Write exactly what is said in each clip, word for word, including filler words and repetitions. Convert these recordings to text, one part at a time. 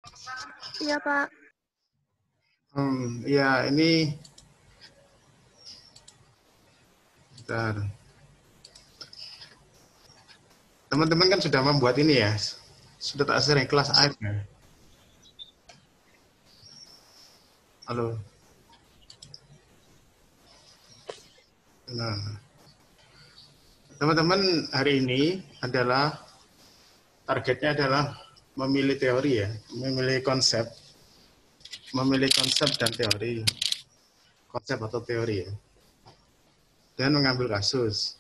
Iya, Pak. Hmm, ya ini bentar. Teman-teman kan sudah membuat ini ya. Sudah tak sering kelas A F ya. Halo. Nah, teman-teman hari ini adalah targetnya adalah memilih teori ya, memilih konsep, memilih konsep dan teori, konsep atau teori ya, dan mengambil kasus.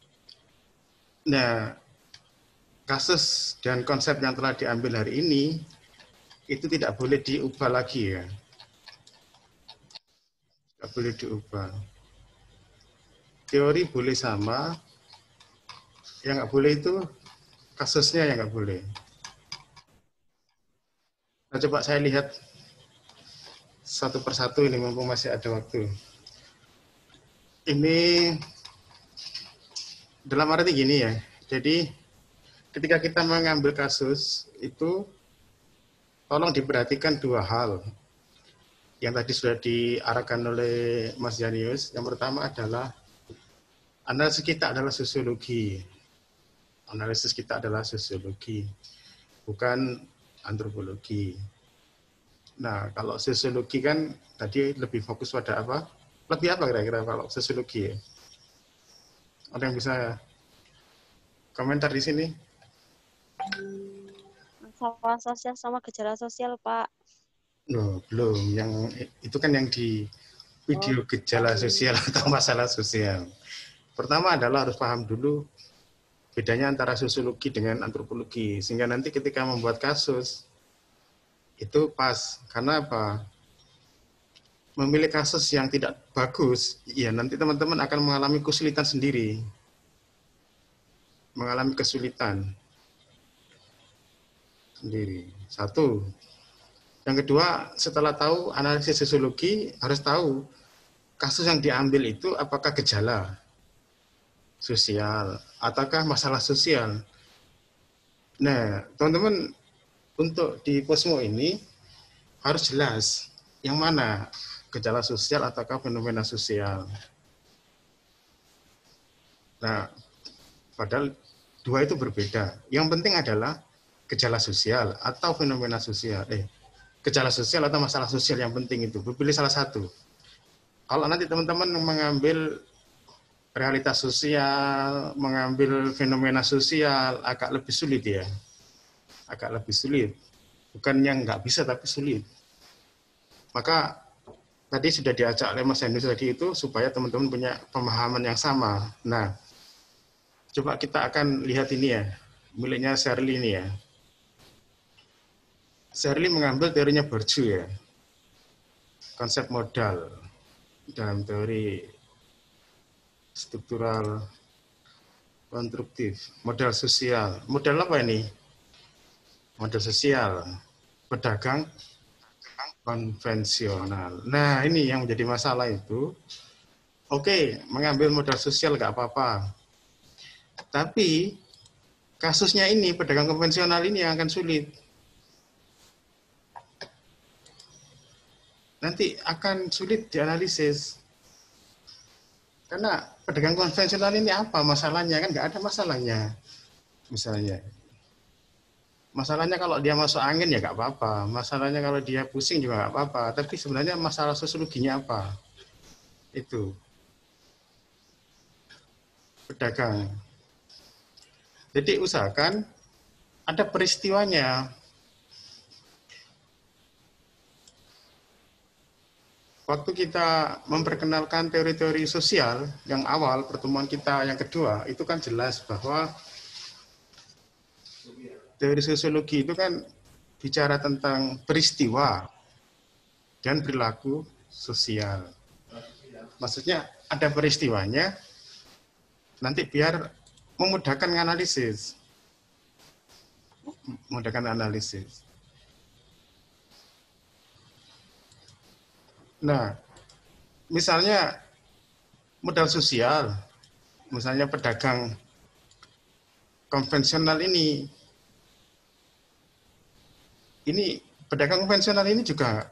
Nah, kasus dan konsep yang telah diambil hari ini itu tidak boleh diubah lagi ya, tidak boleh diubah. Teori boleh sama, yang nggak boleh itu kasusnya yang nggak boleh. Nah, coba saya lihat satu persatu ini mumpung masih ada waktu. Ini dalam arti gini ya, jadi ketika kita mengambil kasus itu tolong diperhatikan dua hal yang tadi sudah diarahkan oleh Mas Janius. Yang pertama adalah analisis kita adalah sosiologi. Analisis kita adalah sosiologi, bukan antropologi. Nah, kalau sosiologi kan tadi lebih fokus pada apa? Lebih apa kira-kira kalau sosiologi ya? Ada yang bisa komentar di sini? Masalah sosial sama gejala sosial, Pak. Loh, belum. Yang itu kan yang di video gejala sosial atau masalah sosial. Pertama adalah harus paham dulu bedanya antara sosiologi dengan antropologi. Sehingga nanti ketika membuat kasus, itu pas. Karena apa? Memilih kasus yang tidak bagus, ya nanti teman-teman akan mengalami kesulitan sendiri. Mengalami kesulitan sendiri. Satu. Yang kedua, setelah tahu analisis sosiologi, harus tahu kasus yang diambil itu apakah gejala sosial ataukah masalah sosial. Nah, teman-teman untuk di Posmo ini harus jelas yang mana gejala sosial ataukah fenomena sosial. Nah, padahal dua itu berbeda. Yang penting adalah gejala sosial atau fenomena sosial. Eh, gejala sosial atau masalah sosial yang penting itu. Pilih salah satu. Kalau nanti teman-teman mengambil realitas sosial, mengambil fenomena sosial, agak lebih sulit ya. Agak lebih sulit. Bukan yang nggak bisa, tapi sulit. Maka tadi sudah diajak oleh Mas Hendus tadi itu supaya teman-teman punya pemahaman yang sama. Nah, coba kita akan lihat ini ya, miliknya Shirley ini ya. Shirley mengambil teorinya Bourdieu ya, konsep modal dalam teori struktural konstruktif, modal sosial. Modal apa ini? Modal sosial, pedagang konvensional. Nah, ini yang menjadi masalah itu. Oke, mengambil modal sosial nggak apa-apa. Tapi kasusnya ini, pedagang konvensional ini yang akan sulit. Nanti akan sulit dianalisis. Karena pedagang konvensional ini apa masalahnya? Kan nggak ada masalahnya. Misalnya. Masalahnya kalau dia masuk angin ya nggak apa-apa. Masalahnya kalau dia pusing juga nggak apa-apa. Tapi sebenarnya masalah sosiologinya apa? Itu. Pedagang. Jadi usahakan ada peristiwanya. Waktu kita memperkenalkan teori-teori sosial yang awal, pertemuan kita yang kedua, itu kan jelas bahwa teori sosiologi itu kan bicara tentang peristiwa dan perilaku sosial. Maksudnya ada peristiwanya, nanti biar memudahkan analisis. Memudahkan analisis. Nah, misalnya modal sosial, misalnya pedagang konvensional ini, ini pedagang konvensional ini juga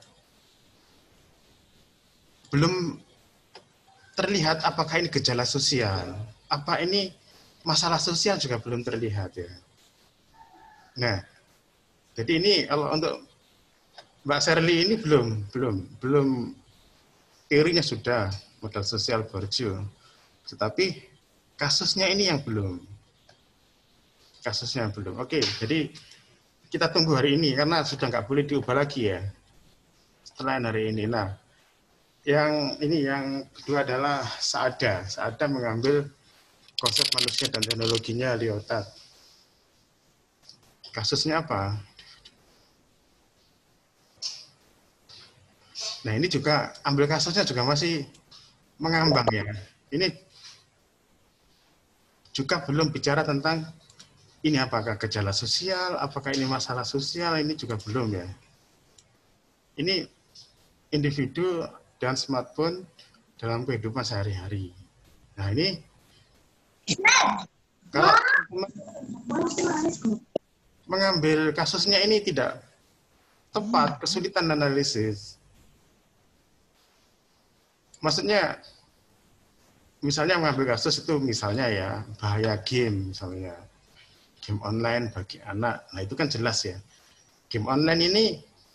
belum terlihat apakah ini gejala sosial, apa ini masalah sosial juga belum terlihat ya. Nah, jadi ini kalau untuk Mbak Sherly ini belum, belum, belum teorinya sudah modal sosial borjo, tetapi kasusnya ini yang belum, kasusnya belum. Oke, jadi kita tunggu hari ini karena sudah nggak boleh diubah lagi ya setelah hari ini. Nah, yang ini yang kedua adalah Saada. Saada mengambil konsep manusia dan teknologinya Lyotard. Kasusnya apa? Nah ini juga ambil kasusnya juga masih mengambang ya. Ini juga belum bicara tentang ini apakah gejala sosial, apakah ini masalah sosial, ini juga belum ya. Ini individu dan smartphone dalam kehidupan sehari-hari. Nah ini kalau mengambil kasusnya ini tidak tepat, kesulitan analisis. Maksudnya misalnya mengambil kasus itu misalnya ya bahaya game misalnya. Game online bagi anak. Nah, itu kan jelas ya. Game online ini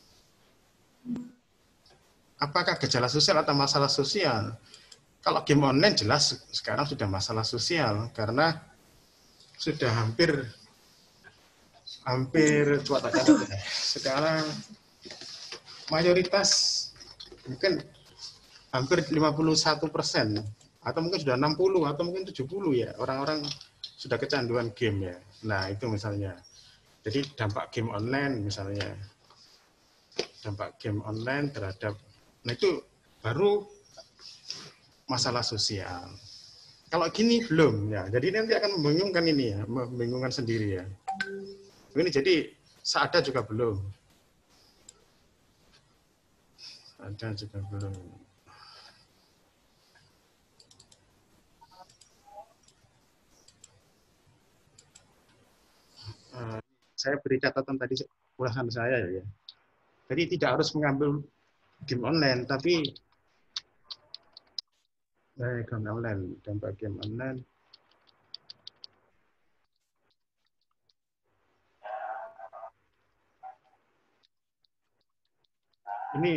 apakah gejala sosial atau masalah sosial? Kalau game online jelas sekarang sudah masalah sosial karena sudah hampir hampir sekarang mayoritas mungkin hampir lima puluh satu persen atau mungkin sudah enam puluh atau mungkin tujuh puluh ya orang-orang sudah kecanduan game ya. Nah, itu misalnya. Jadi dampak game online misalnya. Dampak game online terhadap, nah itu baru masalah sosial. Kalau gini belum ya, jadi nanti akan membingungkan ini ya, membingungkan sendiri ya. Ini jadi Saada juga belum, ada juga belum. Uh, saya beri catatan tadi ulasan saya ya. Jadi tidak harus mengambil game online, tapi eh, game online, dampak game online. Ini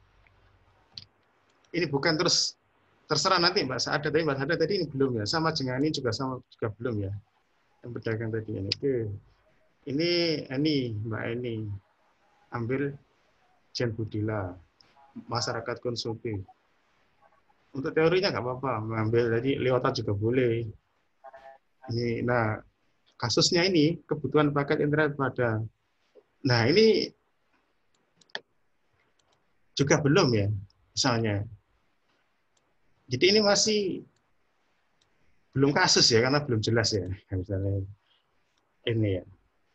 ini bukan terus terserah nanti Mbak Saada, tapi Mbak Saada tadi ini belum ya, sama dengan ini juga sama juga belum ya, yang pedagang tadi ini. Oke, ini ini Mbak Eni ambil Jen Budila, masyarakat konsumtif. Untuk teorinya nggak apa-apa, mengambil tadi Lyotard juga boleh. Ini, nah kasusnya ini kebutuhan paket internet pada, nah ini juga belum ya, misalnya. Jadi ini masih belum kasus ya, karena belum jelas ya, misalnya ini ya.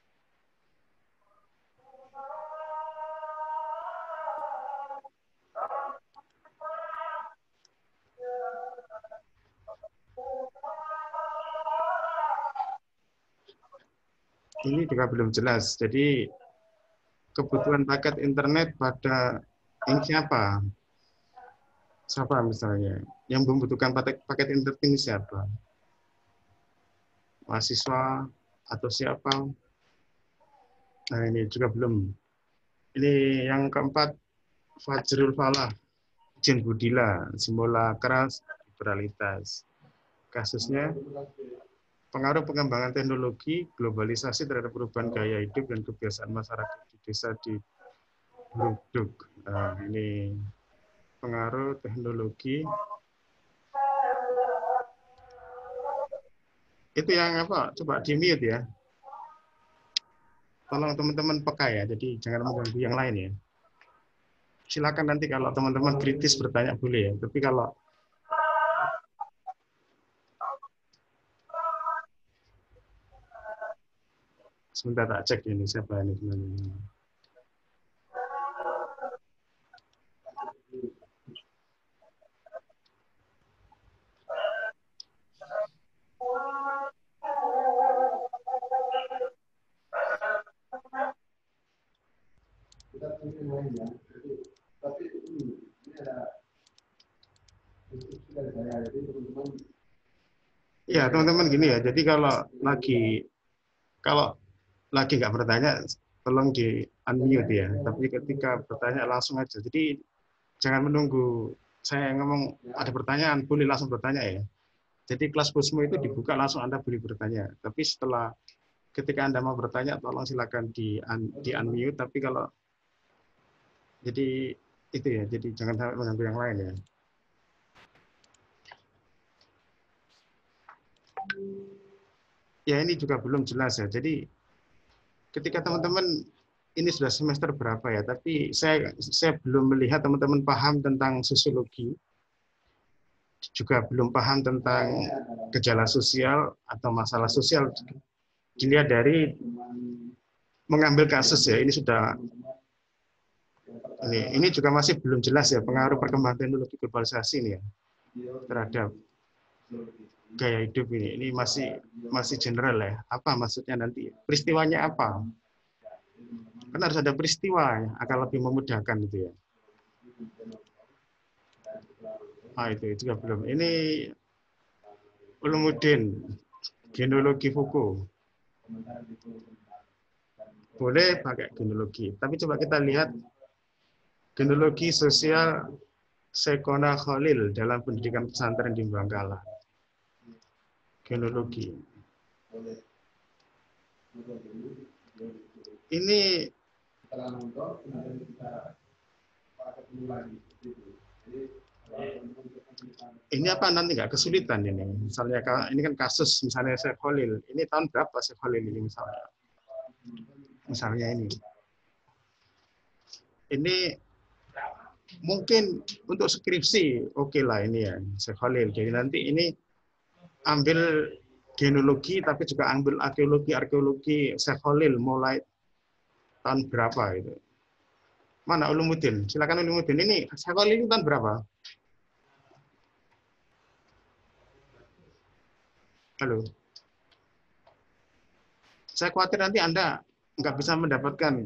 Ini juga belum jelas. Jadi kebutuhan paket internet pada ini siapa? Siapa misalnya? Yang membutuhkan paket, paket internet ini siapa? Mahasiswa atau siapa? Nah ini juga belum. Ini yang keempat, Fajrul Falah, Jen Budila, simulakra liberalitas. Kasusnya pengaruh pengembangan teknologi, globalisasi terhadap perubahan gaya hidup dan kebiasaan masyarakat di desa di Brugduk. Nah, ini pengaruh teknologi. Itu yang apa? Coba di mute ya. Tolong teman-teman peka ya, jadi jangan mengganggu yang lain ya. Silakan nanti kalau teman-teman kritis bertanya boleh ya. Tapi kalau sebentar tak cek ini siapa ini sebenarnya. Ya, teman-teman gini ya. Jadi kalau lagi kalau lagi nggak bertanya, tolong di unmute ya. Tapi ketika bertanya langsung aja. Jadi jangan menunggu saya ngomong ada pertanyaan, boleh langsung bertanya ya. Jadi kelas Pusmo itu dibuka langsung Anda boleh bertanya. Tapi setelah ketika Anda mau bertanya, tolong silakan di un, di unmute. Tapi kalau jadi itu ya. Jadi jangan sampai mengganggu yang lain ya. Ya ini juga belum jelas ya. Jadi ketika teman-teman ini sudah semester berapa ya, tapi saya saya belum melihat teman-teman paham tentang sosiologi, juga belum paham tentang gejala sosial atau masalah sosial. Dilihat dari mengambil kasus ya, ini sudah ini ini juga masih belum jelas ya pengaruh perkembangan teknologi globalisasi ini ya terhadap gaya hidup ini. Ini masih masih general ya. Apa maksudnya nanti? Peristiwanya apa? Kan harus ada peristiwa ya, akan lebih memudahkan itu ya. Ah itu juga belum. Ini Ulumuddin, genealogi Foucault. Boleh pakai genealogi, tapi coba kita lihat genealogi sosial Sekona Khalil dalam pendidikan pesantren di Bangkalan. Genealogi. Ini ini apa nanti nggak kesulitan ini? Misalnya ini kan kasus misalnya Syekh Khalil. Ini tahun berapa Syekh Khalil ini misalnya? Misalnya ini. Ini mungkin untuk skripsi oke okay lah ini ya Syekh Khalil. Jadi nanti ini ambil genealogi tapi juga ambil arkeologi arkeologi Syekh Khalil mulai tahun berapa itu. Mana Ulumuddin? Silakan Ulumuddin. Ini Syekh Khalil ini tahun berapa? Halo. Saya khawatir nanti Anda nggak bisa mendapatkan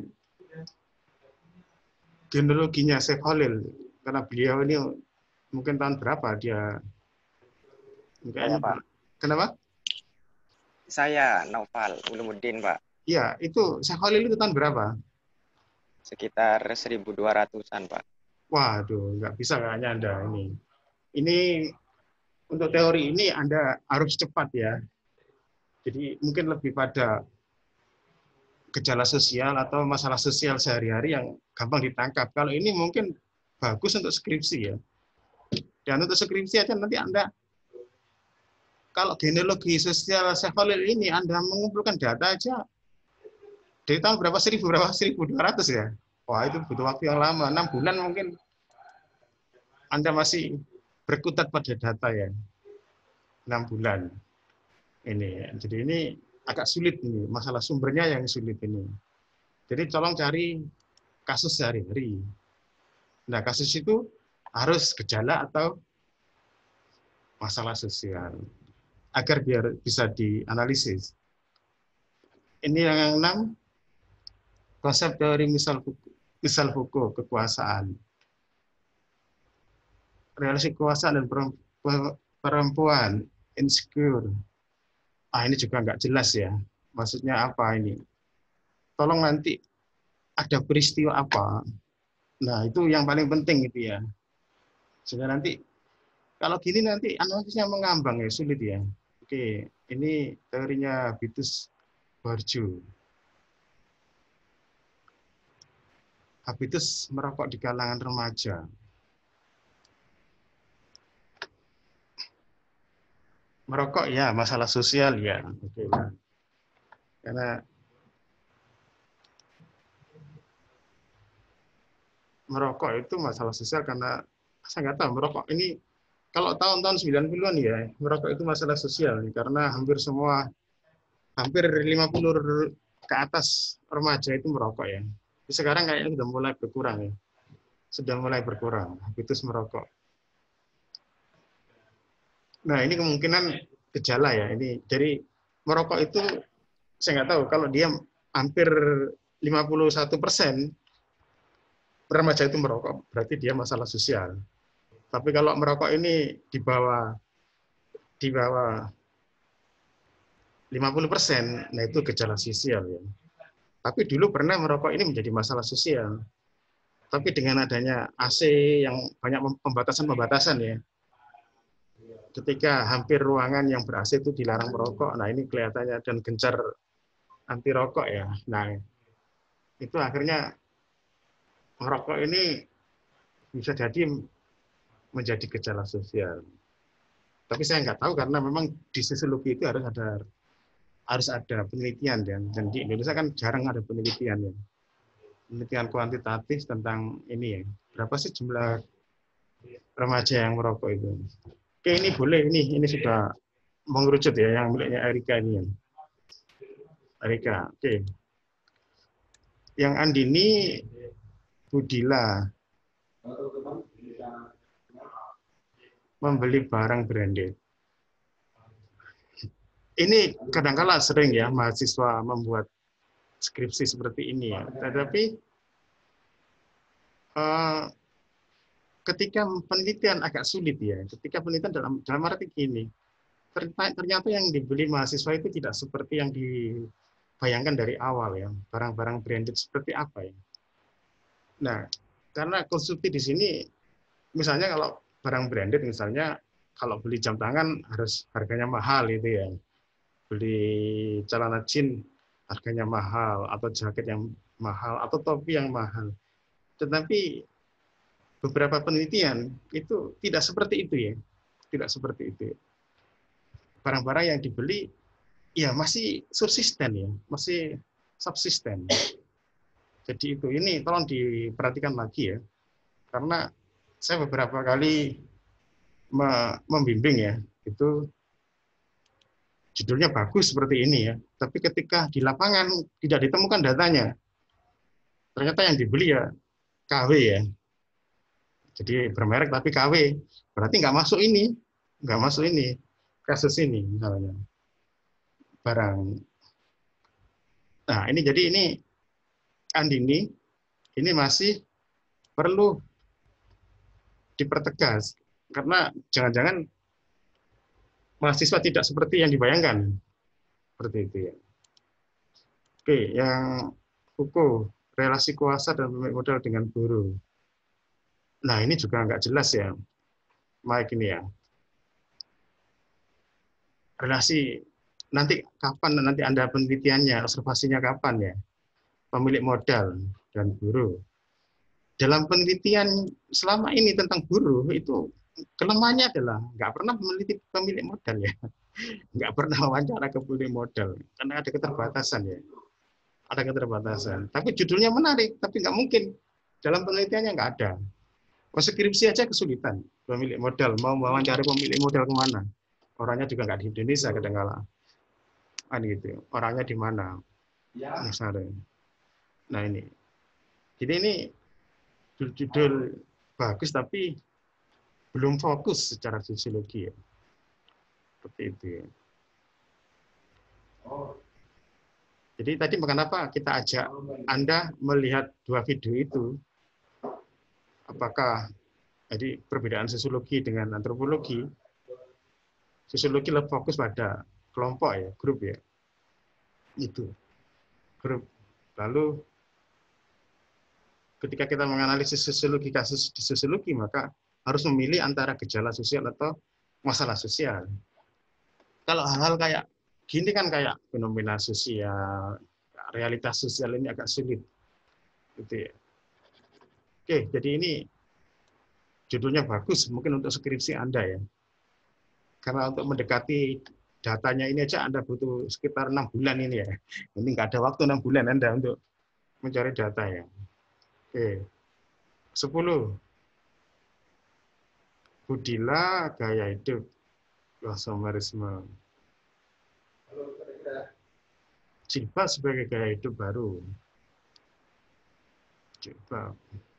genealoginya Syekh Khalil karena beliau ini mungkin tahun berapa dia? Saya, Pak. Kenapa? Saya Naufal Ulumuddin, Pak. Iya, itu Syekh Khalil itu tahun berapa? Sekitar seribu dua ratusan, Pak. Waduh, nggak bisa kayaknya Anda ini. Ini untuk teori ini Anda harus cepat ya. Jadi mungkin lebih pada gejala sosial atau masalah sosial sehari-hari yang gampang ditangkap. Kalau ini mungkin bagus untuk skripsi ya. Dan untuk skripsi aja nanti Anda, kalau genealogi sosial Syekh Khalil ini Anda mengumpulkan data aja dari tahun berapa, seribu berapa, seribu dua ratus ya. Wah itu butuh waktu yang lama, enam bulan mungkin Anda masih berkutat pada data ya. enam bulan. Ini, jadi ini agak sulit ini, masalah sumbernya yang sulit ini. Jadi tolong cari kasus sehari-hari. Nah, kasus itu harus gejala atau masalah sosial agar biar bisa dianalisis. Ini yang enam, konsep teori misal misal Foucault, kekuasaan. Relasi kekuasaan dan perempuan, insecure. Ah, ini juga nggak jelas ya. Maksudnya apa ini? Tolong nanti ada peristiwa apa. Nah, itu yang paling penting gitu ya. Sehingga nanti, kalau gini nanti analisisnya mengambang ya, sulit ya. Oke, ini teorinya Habitus Bourdieu. Habitus merokok di kalangan remaja. Merokok ya masalah sosial ya, oke lah. Karena merokok itu masalah sosial karena saya nggak tahu merokok ini kalau tahun-tahun sembilan puluhan ya merokok itu masalah sosial karena hampir semua hampir lima puluh ke atas remaja itu merokok ya. Sekarang kayaknya sudah mulai berkurang ya, sudah mulai berkurang habitus merokok. Nah, ini kemungkinan gejala ya. Ini dari merokok itu saya nggak tahu kalau dia hampir lima puluh satu persen remaja itu merokok, berarti dia masalah sosial. Tapi kalau merokok ini di bawah di bawah lima puluh persen, nah itu gejala sosial ya. Tapi dulu pernah merokok ini menjadi masalah sosial. Tapi dengan adanya A C yang banyak pembatasan-pembatasan ya, ketika hampir ruangan yang ber-A C itu dilarang merokok, nah ini kelihatannya dan gencar anti rokok ya. Nah, itu akhirnya merokok ini bisa jadi menjadi gejala sosial. Tapi saya nggak tahu karena memang di sosiologi itu harus ada harus ada penelitian dan, dan di Indonesia kan jarang ada penelitian ya. Penelitian kuantitatif tentang ini ya. Berapa sih jumlah remaja yang merokok itu? Oke, ini boleh ini ini sudah mengerucut ya yang miliknya Erika ini ya. Erika, oke. Yang Andini Budila membeli barang branded. Ini kadang-kala sering ya mahasiswa membuat skripsi seperti ini ya. Tetapi eh, ketika penelitian agak sulit ya. Ketika penelitian dalam dalam arti gini, ternyata yang dibeli mahasiswa itu tidak seperti yang dibayangkan dari awal ya. Barang-barang branded seperti apa ya. Nah, karena konsumsi di sini, misalnya kalau barang branded, misalnya kalau beli jam tangan harus harganya mahal itu ya. Beli celana jeans harganya mahal, atau jaket yang mahal, atau topi yang mahal. Tetapi beberapa penelitian itu tidak seperti itu ya. Tidak seperti itu. Barang-barang yang dibeli ya masih subsisten ya, masih subsisten. Jadi itu ini tolong diperhatikan lagi ya. Karena saya beberapa kali membimbing ya, itu judulnya bagus seperti ini ya, tapi ketika di lapangan tidak ditemukan datanya, ternyata yang dibeli ya K W ya, jadi bermerek tapi K W, berarti nggak masuk ini, nggak masuk ini, kasus ini misalnya barang. Nah ini jadi ini Andini, ini masih perlu dipertegas, karena jangan-jangan mahasiswa tidak seperti yang dibayangkan. Seperti itu ya. Oke, yang Fuko, relasi kuasa dan pemilik modal dengan buruh. Nah, ini juga nggak jelas ya, Mike ini ya. Relasi, nanti kapan nanti Anda penelitiannya, observasinya kapan ya? Pemilik modal dan buruh. Dalam penelitian selama ini tentang buruh, itu kelemahannya adalah nggak pernah meneliti pemilik modal ya. Nggak pernah wawancara ke pemilik modal, karena ada keterbatasan ya. Ada keterbatasan. Tapi judulnya menarik, tapi nggak mungkin. Dalam penelitiannya nggak ada. Skripsi aja kesulitan. Pemilik modal, mau wawancara pemilik modal kemana? Orangnya juga nggak di Indonesia kadang-kala. Kan gitu. Orangnya di mana? Misalnya. Nah ini. Jadi ini judul bagus, tapi belum fokus secara sosiologi ya. Seperti itu ya. Jadi tadi kenapa kita ajak Anda melihat dua video itu, apakah jadi perbedaan sosiologi dengan antropologi. Sosiologi lebih fokus pada kelompok ya, grup ya, itu grup. Lalu ketika kita menganalisis sosiologi kasus di sosiologi, maka harus memilih antara gejala sosial atau masalah sosial. Kalau hal-hal kayak gini kan kayak fenomena sosial, realitas sosial ini agak sulit, gitu ya. Oke, jadi ini judulnya bagus mungkin untuk skripsi Anda ya. Karena untuk mendekati datanya ini aja Anda butuh sekitar enam bulan ini ya. Ini nggak ada waktu enam bulan Anda untuk mencari data ya. Oke. sepuluh. Budila gaya hidup konsumerisme. Jilbab sebagai gaya hidup baru. Jilbab.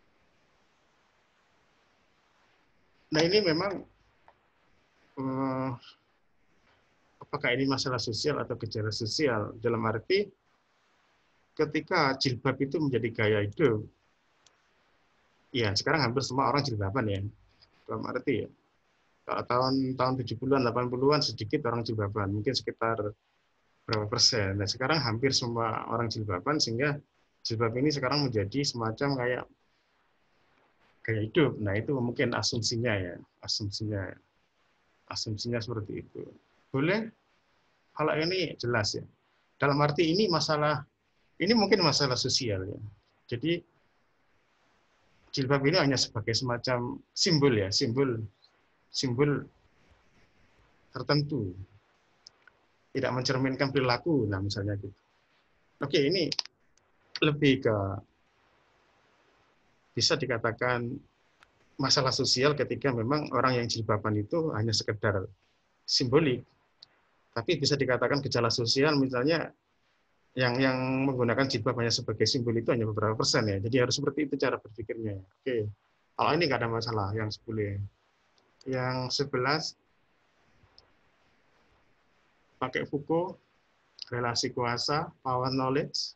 Nah ini memang eh, apakah ini masalah sosial atau gejala sosial? Dalam arti ketika jilbab itu menjadi gaya hidup, ya sekarang hampir semua orang jilbaban ya. Dalam arti ya, kalau tahun tahun tujuh puluhan, delapan puluhan sedikit orang jilbaban, mungkin sekitar berapa persen. Nah, sekarang hampir semua orang jilbaban, sehingga jilbab ini sekarang menjadi semacam kayak gaya hidup. Nah, itu mungkin asumsinya ya, asumsinya asumsinya seperti itu. Boleh? Kalau ini jelas ya. Dalam arti ini masalah, ini mungkin masalah sosial ya. Jadi jilbab ini hanya sebagai semacam simbol ya, simbol simbol tertentu, tidak mencerminkan perilaku, nah misalnya gitu. Oke, ini lebih ke bisa dikatakan masalah sosial ketika memang orang yang jilbaban itu hanya sekedar simbolik, tapi bisa dikatakan gejala sosial misalnya yang yang menggunakan jilbab hanya sebagai simbol itu hanya beberapa persen ya. Jadi harus seperti itu cara berpikirnya. Oke, kalau ini nggak ada masalah yang sepuluh. Yang sebelas pakai Foucault, relasi kuasa, power knowledge.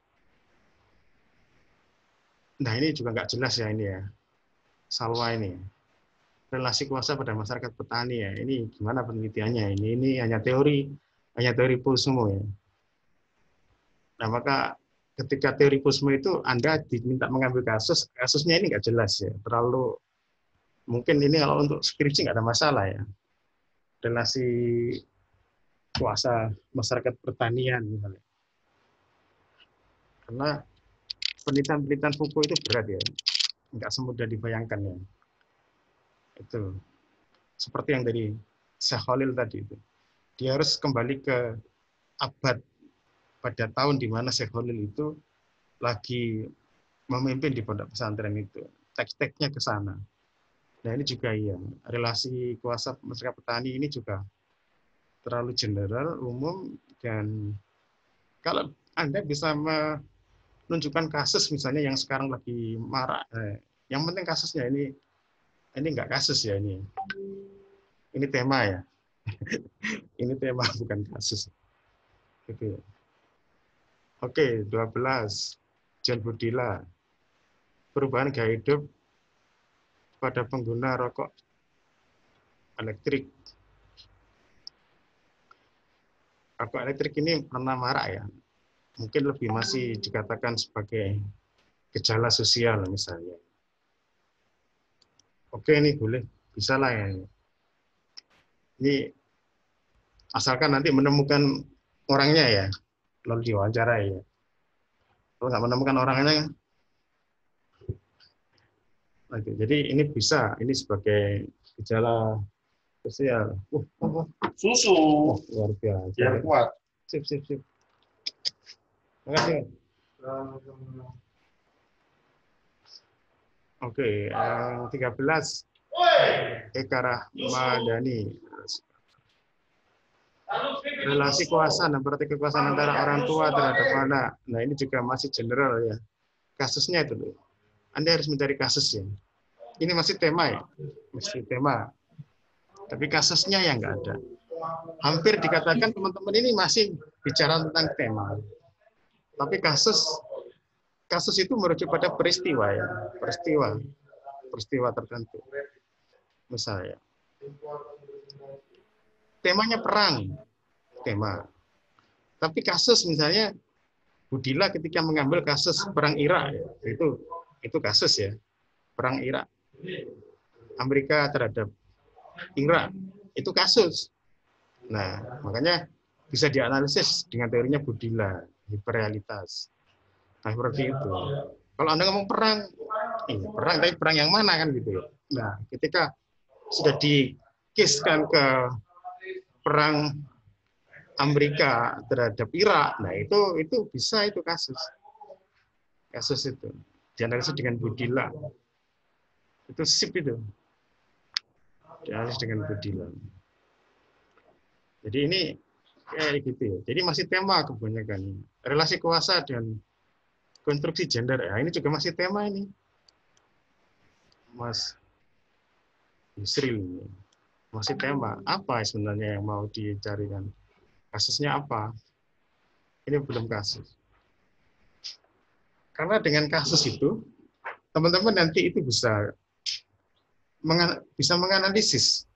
Nah ini juga nggak jelas ya ini ya. Salwa ini. Relasi kuasa pada masyarakat petani ya. Ini gimana penelitiannya? Ini ini hanya teori, hanya teori Kusumo ya. Nah maka ketika teori Kusumo itu Anda diminta mengambil kasus, kasusnya ini nggak jelas ya. Terlalu mungkin ini kalau untuk skripsi nggak ada masalah ya. Relasi kuasa masyarakat pertanian misalnya. Karena penelitian-penelitian Foucault itu berat ya, nggak semudah dibayangkan ya. Itu seperti yang dari Syekh Khalil tadi itu. Dia harus kembali ke abad pada tahun di mana Syekh Khalil itu lagi memimpin di pondok pesantren itu. Teks-teksnya ke sana. Nah ini juga iya, relasi kuasa masyarakat petani ini juga terlalu general, umum, dan kalau Anda bisa menunjukkan kasus misalnya yang sekarang lagi marak, eh, yang penting kasusnya ini, ini enggak kasus ya ini, ini tema ya, ini tema bukan kasus. Gitu. Oke, dua belas, John Budila, perubahan gaya hidup pada pengguna rokok elektrik. Rokok elektrik ini pernah marak ya, mungkin lebih masih dikatakan sebagai gejala sosial misalnya. Oke, ini boleh, bisa lah ya. Ini asalkan nanti menemukan orangnya ya, lalu diwawancarai ya. Kalau nggak menemukan orangnya, oke, jadi ini bisa, ini sebagai gejala sosial. Uh, uh, uh. Susu. Oh, luar biasa. Biar kuat. Sip, sip, sip. Terima kasih. Oke, yang tiga belas Eka Rahmadani. Relasi kuasa, nah berarti kekuasaan antara orang tua terhadap anak. Nah ini juga masih general ya. Kasusnya itu loh. Anda harus mencari kasusnya. Ini masih tema ya, masih tema. Tapi kasusnya yang nggak ada. Hampir dikatakan teman-teman ini masih bicara tentang tema. Tapi kasus kasus itu merujuk pada peristiwa ya, peristiwa, peristiwa tertentu. Misalnya, temanya perang, tema. Tapi kasus misalnya Budila ketika mengambil kasus perang Irak, ya, itu itu kasus ya, perang Irak, Amerika terhadap Irak, itu kasus. Nah, makanya bisa dianalisis dengan teorinya Budila, hiperrealitas. Nah, seperti itu. Kalau Anda ngomong perang, eh, perang, tapi perang yang mana kan gitu ya. Nah, ketika sudah dikiskan ke perang Amerika terhadap Irak, nah itu itu bisa itu kasus. Kasus itu dianalisis dengan Budila. Itu sip itu. Dianalisis dengan Budila. Jadi ini kayak gitu ya. Jadi masih tema kebanyakan. Relasi kuasa dan konstruksi gender. Ya, ini juga masih tema ini. Mas Yusril ini. Masih tema. Apa sebenarnya yang mau dicarikan? Kasusnya apa? Ini belum kasus. Karena dengan kasus itu, teman-teman nanti itu bisa mengan bisa menganalisis.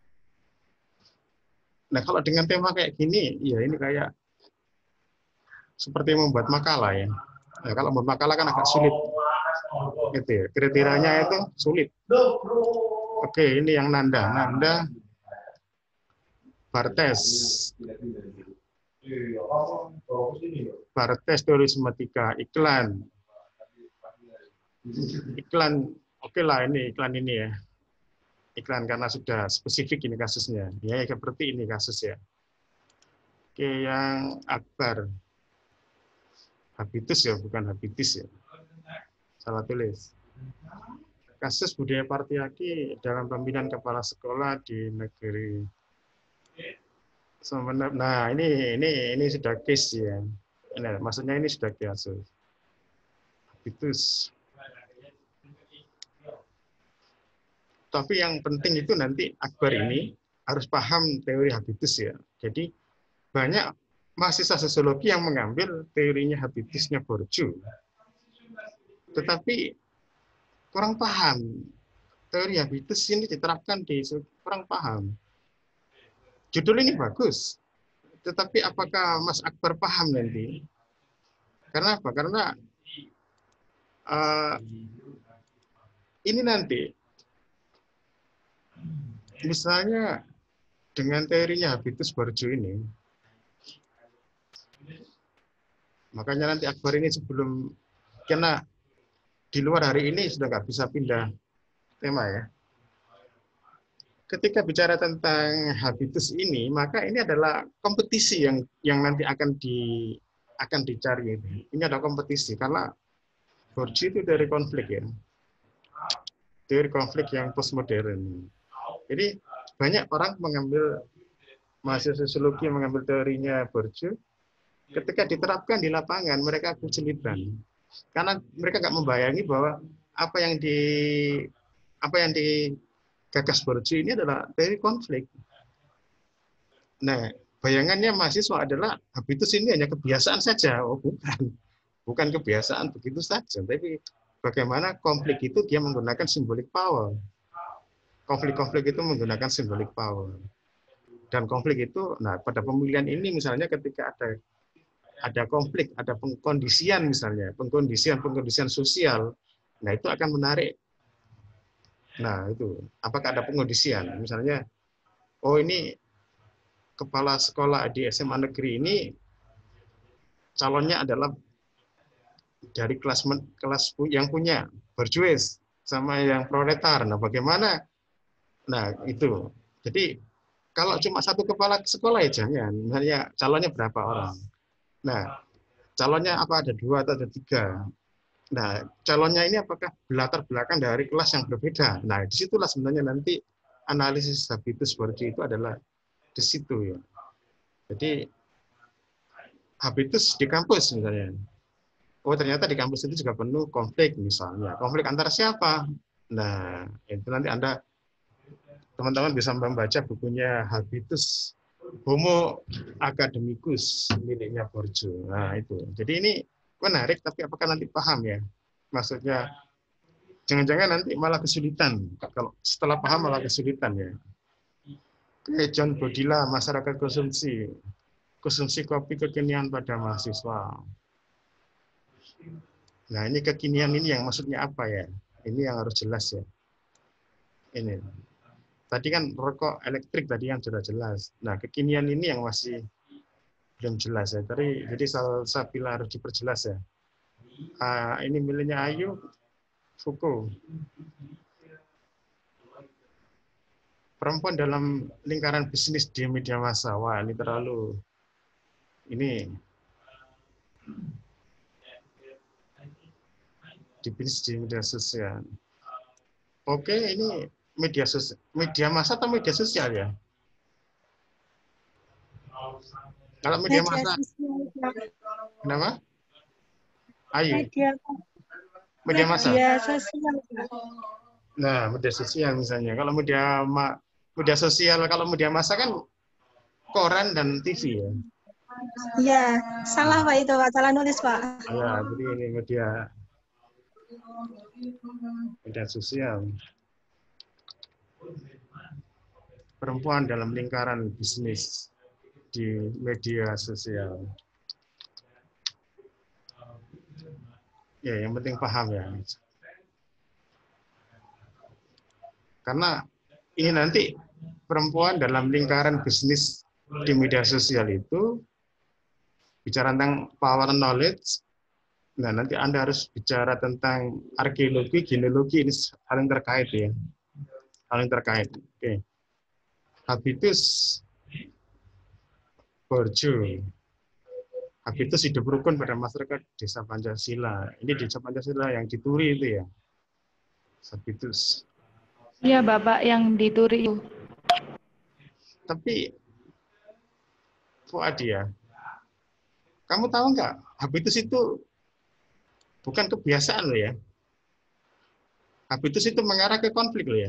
Nah, kalau dengan tema kayak gini, ya ini kayak seperti membuat makalah ya. Nah, kalau membuat makalah kan agak sulit. Gitu ya. Kriterianya itu sulit. Oke, ini yang Nanda. Nanda Bartes. Bartes teori semiotika, iklan. Iklan, oke lah ini iklan ini ya. Iklan karena sudah spesifik ini kasusnya. Ya, seperti ini kasus ya. Oke, yang Akbar. Habitus ya, bukan habitus ya. Salah tulis. Kasus budaya partiaki dalam pembinaan kepala sekolah di negeri. Nah, ini ini ini sudah case ya. Nah, maksudnya ini sudah kasus. Habitus. Tapi yang penting itu nanti Akbar ini harus paham teori habitus ya. Jadi banyak mahasiswa sosiologi yang mengambil teorinya habitusnya Bourdieu. Tetapi kurang paham. Teori habitus ini diterapkan di kurang paham. Judul ini bagus. Tetapi apakah Mas Akbar paham nanti? Karena apa? Karena uh, ini nanti misalnya dengan teorinya habitus Bourdieu ini, makanya nanti Akbar ini sebelum, karena di luar hari ini sudah nggak bisa pindah tema ya. Ketika bicara tentang habitus ini, maka ini adalah kompetisi yang yang nanti akan di akan dicari ini. Ini adalah kompetisi karena Bourdieu itu dari konflik ya, teori konflik yang postmodern. Jadi banyak orang mengambil mahasiswa sosiologi yang mengambil teorinya Bourdieu, ketika diterapkan di lapangan mereka kesulitan karena mereka nggak membayangi bahwa apa yang di apa yang digagas Bourdieu ini adalah teori konflik. Nah, bayangannya mahasiswa adalah habitus ini hanya kebiasaan saja. Oh, bukan. Bukan kebiasaan begitu saja, tapi bagaimana konflik itu dia menggunakan symbolic power. Konflik-konflik itu menggunakan symbolic power. Dan konflik itu, nah pada pemilihan ini misalnya ketika ada ada konflik, ada pengkondisian misalnya, pengkondisian, pengkondisian sosial, nah itu akan menarik. Nah itu, apakah ada pengkondisian? Misalnya, oh ini kepala sekolah di S M A negeri ini calonnya adalah dari kelas kelas yang punya berjuis sama yang proletar. Nah bagaimana? Nah itu, jadi kalau cuma satu kepala sekolah ya jangan. Misalnya calonnya berapa orang? Nah, calonnya apa ada dua atau ada tiga? Nah, calonnya ini apakah latar belakang dari kelas yang berbeda? Nah, disitulah sebenarnya nanti analisis habitus Bourdieu itu adalah di situ ya. Jadi habitus di kampus misalnya. Oh ternyata di kampus itu juga penuh konflik misalnya. Konflik antara siapa? Nah, itu nanti Anda teman-teman bisa membaca bukunya Habitus Homo Academicus miliknya Bourdieu. Nah, itu. Jadi ini menarik, tapi apakah nanti paham ya? Maksudnya, jangan-jangan nanti malah kesulitan. Kalau setelah paham malah kesulitan ya. Oke, John Bodila, masyarakat konsumsi. Konsumsi kopi kekinian pada mahasiswa. Nah, ini kekinian ini yang maksudnya apa ya? Ini yang harus jelas ya. Ini. Tadi kan rokok elektrik tadi yang sudah jelas. Nah, kekinian ini yang masih belum jelas ya. Tadi jadi saya bila harus diperjelas ya. Uh, ini miliknya Ayu Foucault. Perempuan dalam lingkaran bisnis di media massa. Wah, ini terlalu ini di bisnis di media sosial. Oke, ini media sosial, media massa atau media sosial ya? Kalau media, media massa, kenapa? Ayo. Media, media massa. Media sosial. Nah, media sosial misalnya. Kalau media media sosial, kalau media massa kan koran dan T V ya. Iya, salah Pak itu Pak, salah nulis Pak. Ya, jadi ini media Media sosial. Perempuan dalam lingkaran bisnis di media sosial. Ya, yang penting paham ya. Karena ini nanti perempuan dalam lingkaran bisnis di media sosial itu bicara tentang power knowledge. Nah, nanti Anda harus bicara tentang arkeologi, genealogi, ini saling terkait ya. Saling terkait. Oke. Habitus Borjo. Habitus hidup rukun pada masyarakat desa Pancasila. Ini desa Pancasila yang di Turi itu ya. Habitus. Iya, Bapak yang di Turi. Tapi Fuad ya, kamu tahu nggak, habitus itu bukan kebiasaan loh ya. Habitus itu mengarah ke konflik loh ya.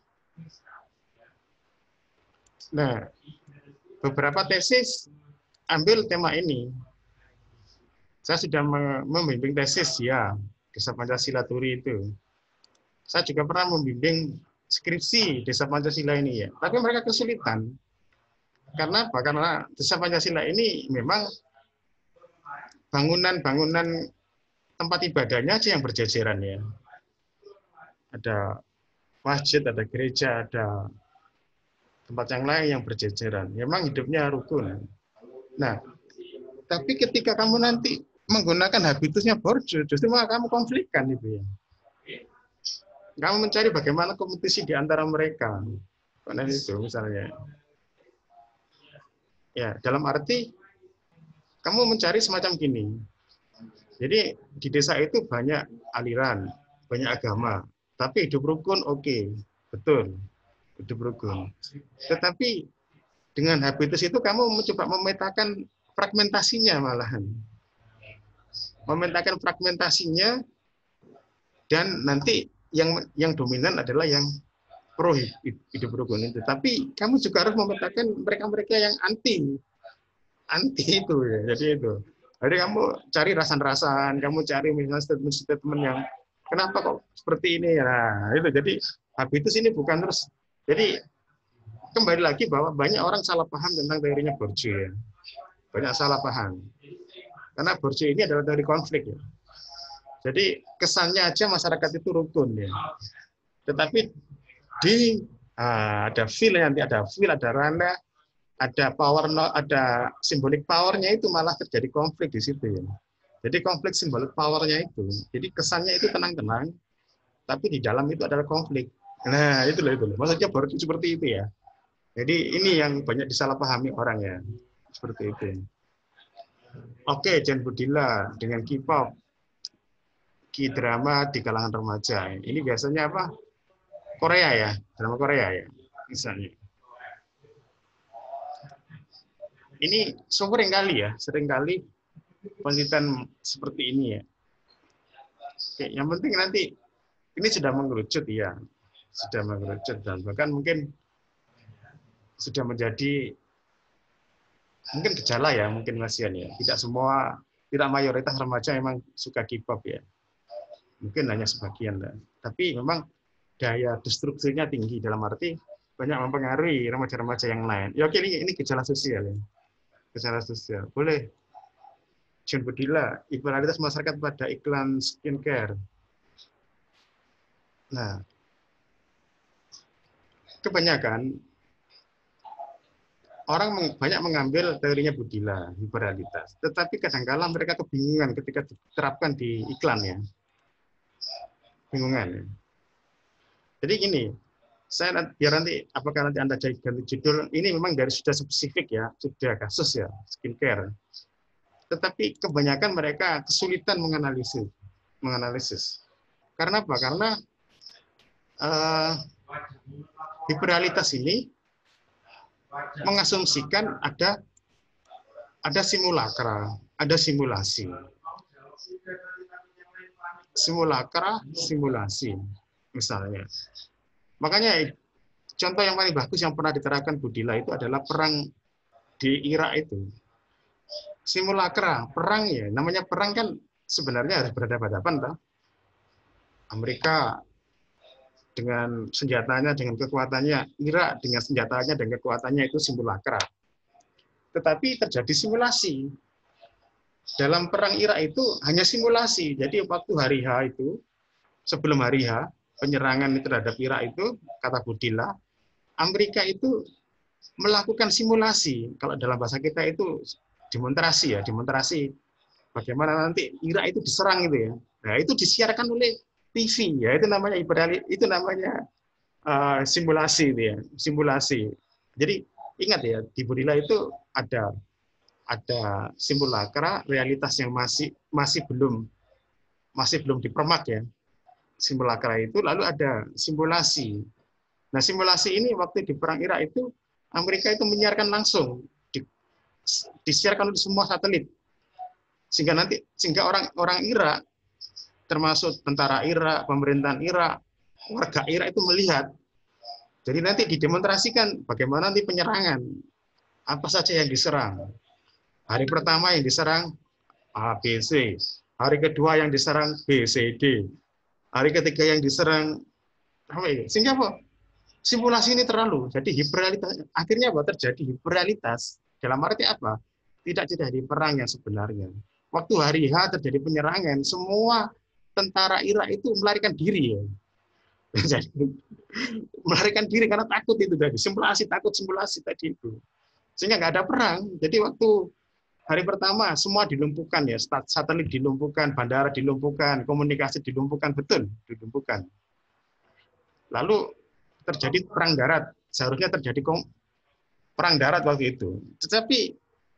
Nah, beberapa tesis ambil tema ini. Saya sudah membimbing tesis ya, Desa Pancasila Turi itu. Saya juga pernah membimbing skripsi Desa Pancasila ini ya. Tapi mereka kesulitan. Karena apa? Karena Desa Pancasila ini memang bangunan-bangunan tempat ibadahnya aja yang berjejeran ya. Ada masjid, ada gereja, ada tempat yang lain yang berjejeran. Memang hidupnya rukun. Nah, tapi ketika kamu nanti menggunakan habitusnya Borjo, justru malah kamu konflikkan itu ya. Kamu mencari bagaimana kompetisi di antara mereka. Karena itu misalnya. Ya, dalam arti kamu mencari semacam gini. Jadi di desa itu banyak aliran, banyak agama, tapi hidup rukun oke, okay. Betul, hidup rukun. Tetapi dengan habitus itu kamu mencoba memetakan fragmentasinya malahan, memetakan fragmentasinya, dan nanti yang yang dominan adalah yang pro hidup rukun itu. Tapi kamu juga harus memetakan mereka-mereka yang anti, anti itu ya. Jadi itu. Jadi kamu cari rasan-rasan, kamu cari misalnya statement-statement yang kenapa kok seperti ini. Nah, itu jadi habitus ini bukan terus. Jadi kembali lagi bahwa banyak orang salah paham tentang teorinya Borjo ya. Banyak salah paham. Karena Borjo ini adalah teori konflik ya. Jadi kesannya aja masyarakat itu rukun ya. Tetapi di ah, ada feel nanti ada feel, ada ranah, ada power, ada simbolik powernya itu malah terjadi konflik di situ ya. Jadi konflik simbolik powernya itu. Jadi kesannya itu tenang-tenang, tapi di dalam itu adalah konflik. Nah itu loh itu. Maksudnya Borjo seperti itu ya. Jadi ini yang banyak disalahpahami orang ya, seperti itu. Oke, Jen Budila dengan K-pop, K-drama di kalangan remaja. Ini biasanya apa? Korea ya, drama Korea ya, misalnya. Ini sering kali ya, sering kali penelitian seperti ini ya. Oke, yang penting nanti ini sudah mengerucut ya, sudah mengerucut dan bahkan mungkin sudah menjadi mungkin gejala ya, mungkin kasihan ya. Tidak semua, tidak mayoritas remaja memang suka K-pop ya. Mungkin hanya sebagian lah. Tapi memang daya destruksinya tinggi dalam arti banyak mempengaruhi remaja-remaja yang lain. Ya oke, ini, ini gejala sosial ya. Gejala sosial. Boleh. Jen Budila, popularitas masyarakat pada iklan skincare. Nah, kebanyakan orang banyak mengambil teorinya Budila, liberalitas. Tetapi kadang-kala mereka kebingungan ketika diterapkan di iklan ya. Bingungan ya. Jadi gini, saya biar nanti apakah nanti Anda jadi ganti judul, ini memang dari sudah spesifik ya, sudah kasus ya, skincare. Tetapi kebanyakan mereka kesulitan menganalisis, menganalisis. Karena apa? Karena uh, liberalitas ini mengasumsikan ada ada simulakra, ada simulasi. Simulakra, simulasi, misalnya. Makanya contoh yang paling bagus yang pernah diterapkan Budila itu adalah perang di Irak itu. Simulakra, perang ya, namanya perang kan sebenarnya harus berhadapan-hadapan, toh. Amerika dengan senjatanya, dengan kekuatannya, Irak dengan senjatanya dan kekuatannya itu simulakra. Tetapi terjadi simulasi. Dalam perang Irak itu hanya simulasi. Jadi waktu hari H itu, sebelum hari H, penyerangan terhadap Irak itu, kata Budillah, Amerika itu melakukan simulasi. Kalau dalam bahasa kita itu demonstrasi ya, demonstrasi bagaimana nanti Irak itu diserang itu ya. Nah, itu disiarkan oleh T V ya, itu namanya itu namanya uh, simulasi itu ya, simulasi. Jadi ingat ya, di Budillah itu ada ada simulakra, realitas yang masih masih belum masih belum dipermak ya. Simulakra itu lalu ada simulasi. Nah, simulasi ini waktu di perang Irak itu Amerika itu menyiarkan langsung, di, disiarkan oleh semua satelit, sehingga nanti sehingga orang-orang Irak, termasuk tentara Irak, pemerintahan Irak, warga Irak itu melihat. Jadi nanti didemonstrasikan bagaimana nanti penyerangan, apa saja yang diserang. Hari pertama yang diserang A, B, C. Hari kedua yang diserang B, C, D. Hari ketiga yang diserang apa ya? Sehingga apa? Simulasi ini terlalu, jadi hiperrealitas, akhirnya apa? Terjadi hiperrealitas. Dalam arti apa? Tidak terjadi perang yang sebenarnya. Waktu hari H terjadi penyerangan, semua tentara Irak itu melarikan diri ya. Jadi, melarikan diri karena takut itu tadi, simulasi, takut simulasi tadi itu. Sehingga nggak ada perang. Jadi waktu hari pertama semua dilumpuhkan ya, satelit dilumpuhkan, bandara dilumpuhkan, komunikasi dilumpuhkan, betul, dilumpuhkan. Lalu terjadi perang darat, seharusnya terjadi perang darat waktu itu. Tetapi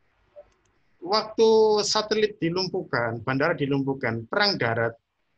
waktu satelit dilumpuhkan, bandara dilumpuhkan, perang darat,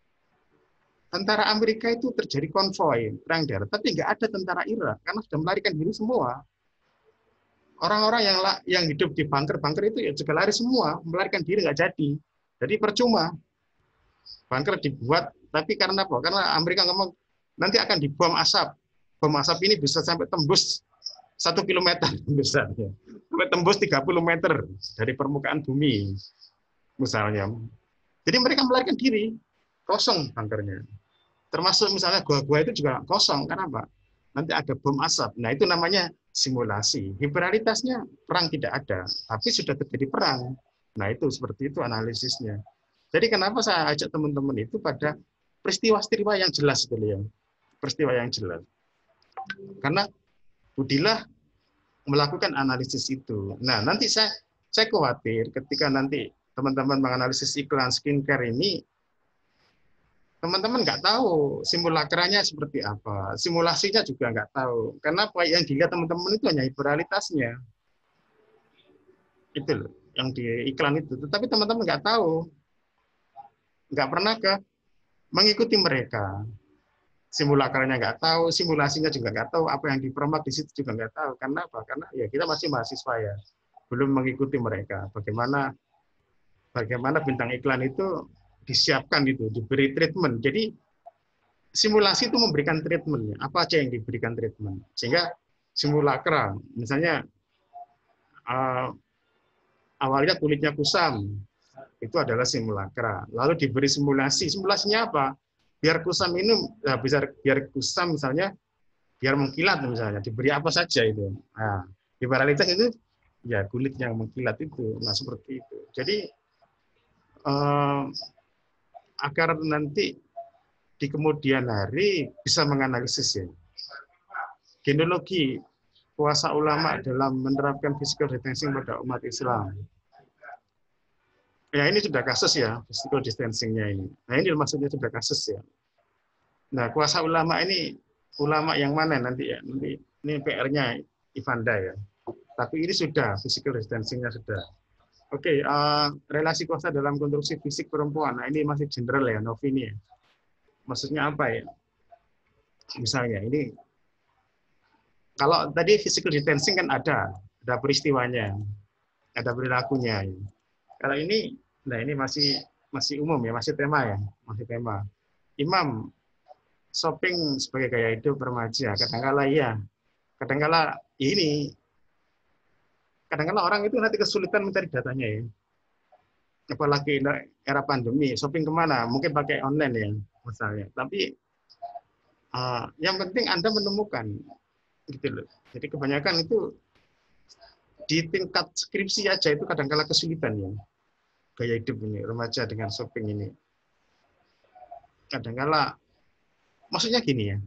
tentara Amerika itu terjadi konvoi, perang darat, tapi nggak ada tentara Irak karena sudah melarikan diri semua. Orang-orang yang yang hidup di bunker-bunker itu ya juga lari semua, melarikan diri nggak jadi. Jadi percuma. Bunker dibuat, tapi karena apa? Karena Amerika ngomong nanti akan dibom asap. Bom asap ini bisa sampai tembus satu kilometer misalnya, sampai tembus tiga puluh meter dari permukaan bumi misalnya. Jadi mereka melarikan diri, kosong bunkernya. Termasuk misalnya gua-gua itu juga kosong, karena apa? Nanti ada bom asap. Nah itu namanya simulasi. Hiperrealitasnya perang tidak ada, tapi sudah terjadi perang. Nah itu seperti itu analisisnya. Jadi kenapa saya ajak teman-teman itu pada peristiwa-peristiwa yang jelas gitu ya, peristiwa yang jelas. Karena Budillah melakukan analisis itu. Nah, nanti saya saya khawatir ketika nanti teman-teman menganalisis iklan skincare ini, teman-teman nggak tahu simulakranya seperti apa, simulasinya juga nggak tahu. Karena apa yang dilihat teman-teman itu hanya hiperrealitasnya. Itu loh, yang di iklan itu. Tetapi teman-teman nggak tahu, nggak pernah ke mengikuti mereka. Simulakranya nggak tahu, simulasinya juga nggak tahu, apa yang dipermak di situ juga nggak tahu. Karena apa? Karena ya kita masih mahasiswa ya, belum mengikuti mereka. Bagaimana bagaimana bintang iklan itu disiapkan itu, diberi treatment. Jadi simulasi itu memberikan treatment. Apa aja yang diberikan treatment? Sehingga simulakra, misalnya uh, awalnya kulitnya kusam, itu adalah simulakra. Lalu diberi simulasi. Simulasinya apa? Biar kusam ini ya bisa biar kusam misalnya biar mengkilat misalnya, diberi apa saja itu. Nah, hiperrealitas itu ya kulit yang mengkilat itu. Nah, seperti itu. Jadi eh, agar nanti di kemudian hari bisa menganalisis ya. Genealogi kuasa ulama dalam menerapkan physical distancing pada umat Islam. Ya ini sudah kasus ya, physical distancing-nya ini. Nah ini maksudnya sudah kasus ya. Nah kuasa ulama ini, ulama yang mana nanti ya? Nanti ini P R-nya Ivanda ya. Tapi ini sudah, physical distancing-nya sudah. Oke, uh, relasi kuasa dalam konstruksi fisik perempuan. Nah ini masih general ya, Novi ini ya. Maksudnya apa ya? Misalnya ini, kalau tadi physical distancing kan ada, ada peristiwanya, ada perilakunya. Ya. Kalau ini, nah ini masih masih umum ya, masih tema ya, masih tema. Imam shopping sebagai gaya hidup remaja, kadang-kala iya, kadang-kala ini, kadang-kala orang itu nanti kesulitan mencari datanya ya. Apalagi era pandemi, shopping kemana? Mungkin pakai online ya. misalnya. Tapi uh, yang penting Anda menemukan, gitu loh. Jadi kebanyakan itu di tingkat skripsi aja itu kadang-kala kesulitan ya. Gaya hidup ini, remaja dengan shopping ini. Kadang-kala, maksudnya gini ya,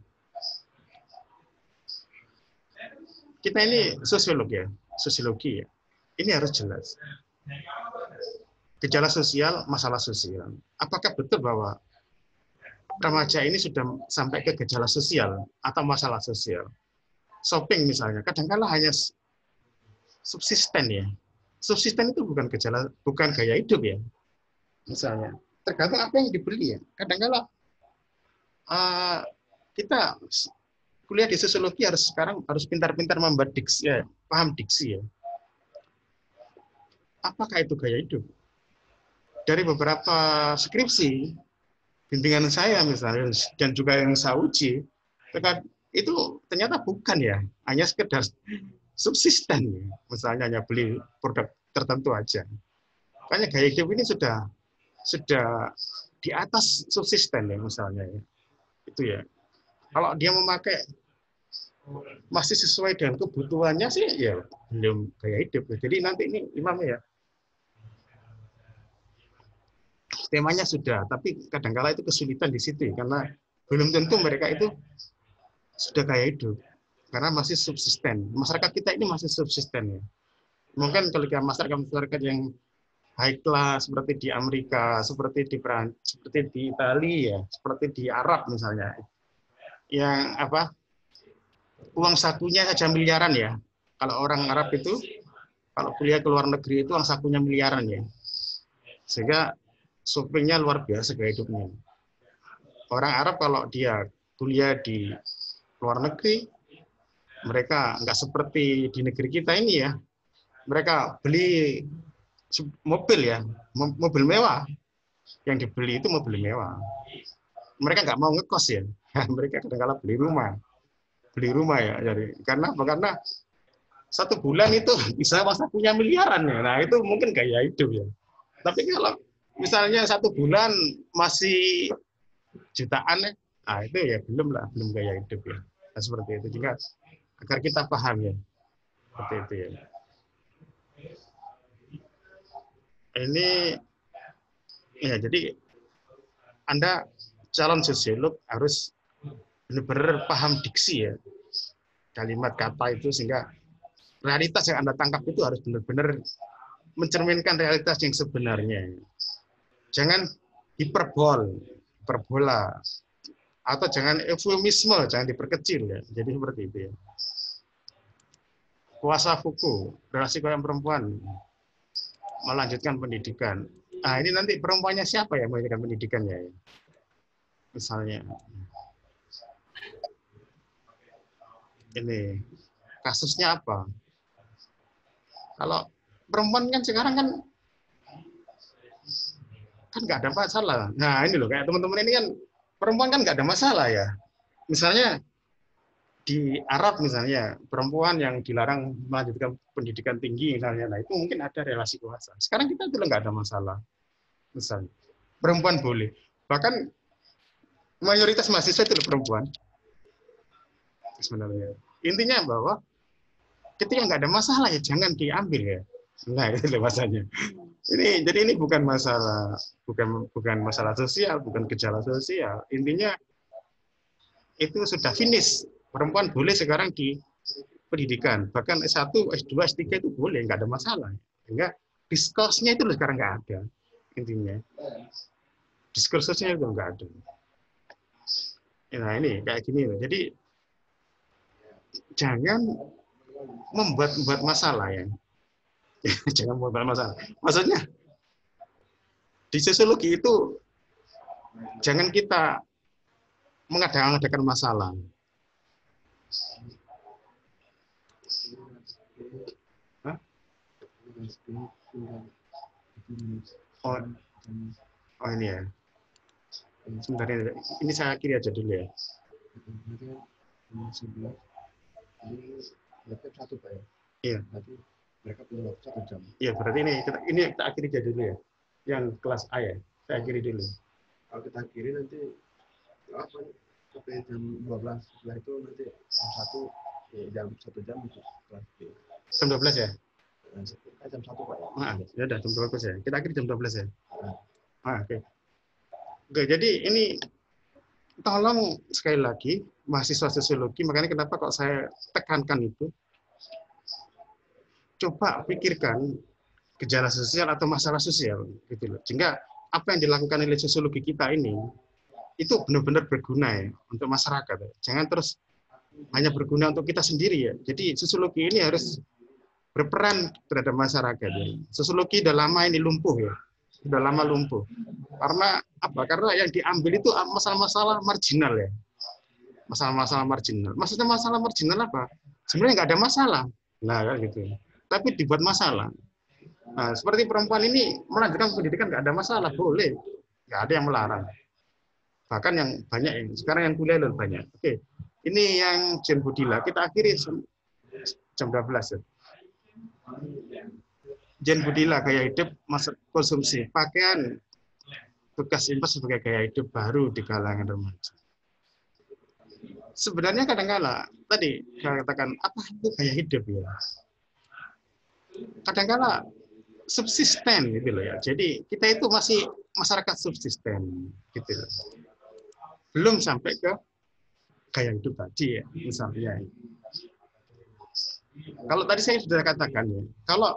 kita ini sosiologi ya, sosiologi ya, ini harus jelas. Gejala sosial, masalah sosial. Apakah betul bahwa remaja ini sudah sampai ke gejala sosial atau masalah sosial? Shopping misalnya, kadang-kala hanya subsisten ya. Subsisten itu bukan gejala, bukan gaya hidup ya. Misalnya, tergantung apa yang dibeli ya. Kadang-kala uh, kita kuliah di sosiologi harus sekarang harus pintar-pintar membuat diksi ya, paham diksi ya. Apakah itu gaya hidup? Dari beberapa skripsi, bimbingan saya misalnya, dan juga yang saya uji, itu ternyata bukan ya, hanya sekedar subsisten ya. Misalnya hanya beli produk tertentu aja. Makanya gaya hidup ini sudah sudah di atas subsisten ya misalnya ya. Itu ya. Kalau dia memakai masih sesuai dengan kebutuhannya sih ya belum gaya hidup. Jadi nanti ini Imam ya. Temanya sudah, tapi kadang-kala itu kesulitan di situ karena belum tentu mereka itu sudah gaya hidup karena masih subsisten. Masyarakat kita ini masih subsisten ya. Mungkin kalau masyarakat-masyarakat yang high class seperti di Amerika, seperti di Perancis, seperti di Italia, seperti di Arab misalnya, yang apa uang sakunya saja miliaran ya. Kalau orang Arab itu kalau kuliah ke luar negeri itu uang sakunya miliaran ya, sehingga shoppingnya luar biasa gaya hidupnya. Orang Arab kalau dia kuliah di luar negeri, mereka nggak seperti di negeri kita ini ya. Mereka beli mobil ya, mobil mewah. Yang dibeli itu mobil mewah. Mereka nggak mau ngekos ya. Mereka kadang-kadang beli rumah. Beli rumah ya. Jadi karena karena satu bulan itu bisa masa punya miliaran ya. Nah itu mungkin gaya hidup ya. Tapi kalau misalnya satu bulan masih jutaan ya, nah itu ya belum lah, belum gaya hidup ya. Nah, seperti itu juga agar kita paham ya. Seperti itu ya. Ini ya jadi Anda calon sosiolog harus benar-benar paham diksi ya. Kalimat kata itu sehingga realitas yang Anda tangkap itu harus benar-benar mencerminkan realitas yang sebenarnya. Jangan hiperbol, hiperbola, atau jangan eufemisme, jangan diperkecil ya. Jadi seperti itu ya. Kuasa Fuku, relasi kaum perempuan, melanjutkan pendidikan. Nah ini nanti perempuannya siapa yang melanjutkan pendidikannya ya? Misalnya, ini kasusnya apa? Kalau perempuan kan sekarang kan kan nggak ada masalah. Nah ini loh kayak teman-teman ini kan perempuan kan nggak ada masalah ya. Misalnya di Arab misalnya perempuan yang dilarang melanjutkan pendidikan tinggi misalnya, nah itu mungkin ada relasi kuasa. Sekarang kita itu nggak ada masalah. Misalnya perempuan boleh. Bahkan mayoritas mahasiswa itu perempuan. Sebenarnya intinya bahwa ketika nggak ada masalah ya jangan diambil ya. Nah itu bahasanya. Ini jadi ini bukan masalah bukan bukan masalah sosial, bukan gejala sosial. Intinya itu sudah finish. Perempuan boleh sekarang di pendidikan, bahkan S satu, S dua, S tiga itu boleh, nggak ada masalah. Sehingga diskursnya itu sekarang nggak ada. Intinya diskursnya itu nggak ada. Nah ini kayak gini. Jadi jangan membuat-buat masalah ya. Jangan membuat masalah. Maksudnya di sosiologi itu jangan kita mengadakan masalah. Hah? Oh, oh ini ya. Sebentar ini, ini saya akhiri aja dulu ya. Iya. Mereka punya waktu satu jam. Iya, berarti ini kita, ini kita akhiri aja dulu ya. Yang kelas A ya, saya akhiri dulu. Kalau kita akhiri nanti apa sampai jam dua belas, setelah itu nanti jam satu, ya, jam satu jam itu kelas B. Jam dua belas ya? Eh, jam satu Pak. Nah, ya udah jam dua belas ya. Kita akhiri jam dua belas ya. Ah, oke. Oke, jadi ini tolong sekali lagi mahasiswa sosiologi, makanya kenapa kok saya tekankan itu, coba pikirkan gejala sosial atau masalah sosial gitu loh. Sehingga apa yang dilakukan oleh sosiologi kita ini itu benar-benar berguna ya untuk masyarakat. Jangan terus hanya berguna untuk kita sendiri ya. Jadi sosiologi ini harus berperan terhadap masyarakat ya. Sosiologi sudah lama ini lumpuh ya. Sudah lama lumpuh. Karena apa? Karena yang diambil itu masalah-masalah marginal ya. Masalah-masalah marginal. Maksudnya masalah marginal apa? Sebenarnya nggak ada masalah. Nah, kan gitu. Tapi dibuat masalah. Nah, seperti perempuan ini melanjutkan pendidikan nggak ada masalah, boleh. Nggak ada yang melarang. Bahkan yang banyak yang sekarang yang kuliah lebih banyak. Oke. Ini yang Jen Budila. Kita akhiri jam dua belas ya. Jen Budila, gaya hidup masa konsumsi pakaian bekas impor sebagai gaya hidup baru di kalangan remaja. Sebenarnya kadang-kala tadi saya katakan apa itu gaya hidup ya. Kadang-kala subsisten gitu loh ya. Jadi kita itu masih masyarakat subsisten gitu loh. Belum sampai ke gaya hidup tadi ya misalnya. Kalau tadi saya sudah katakan ya, kalau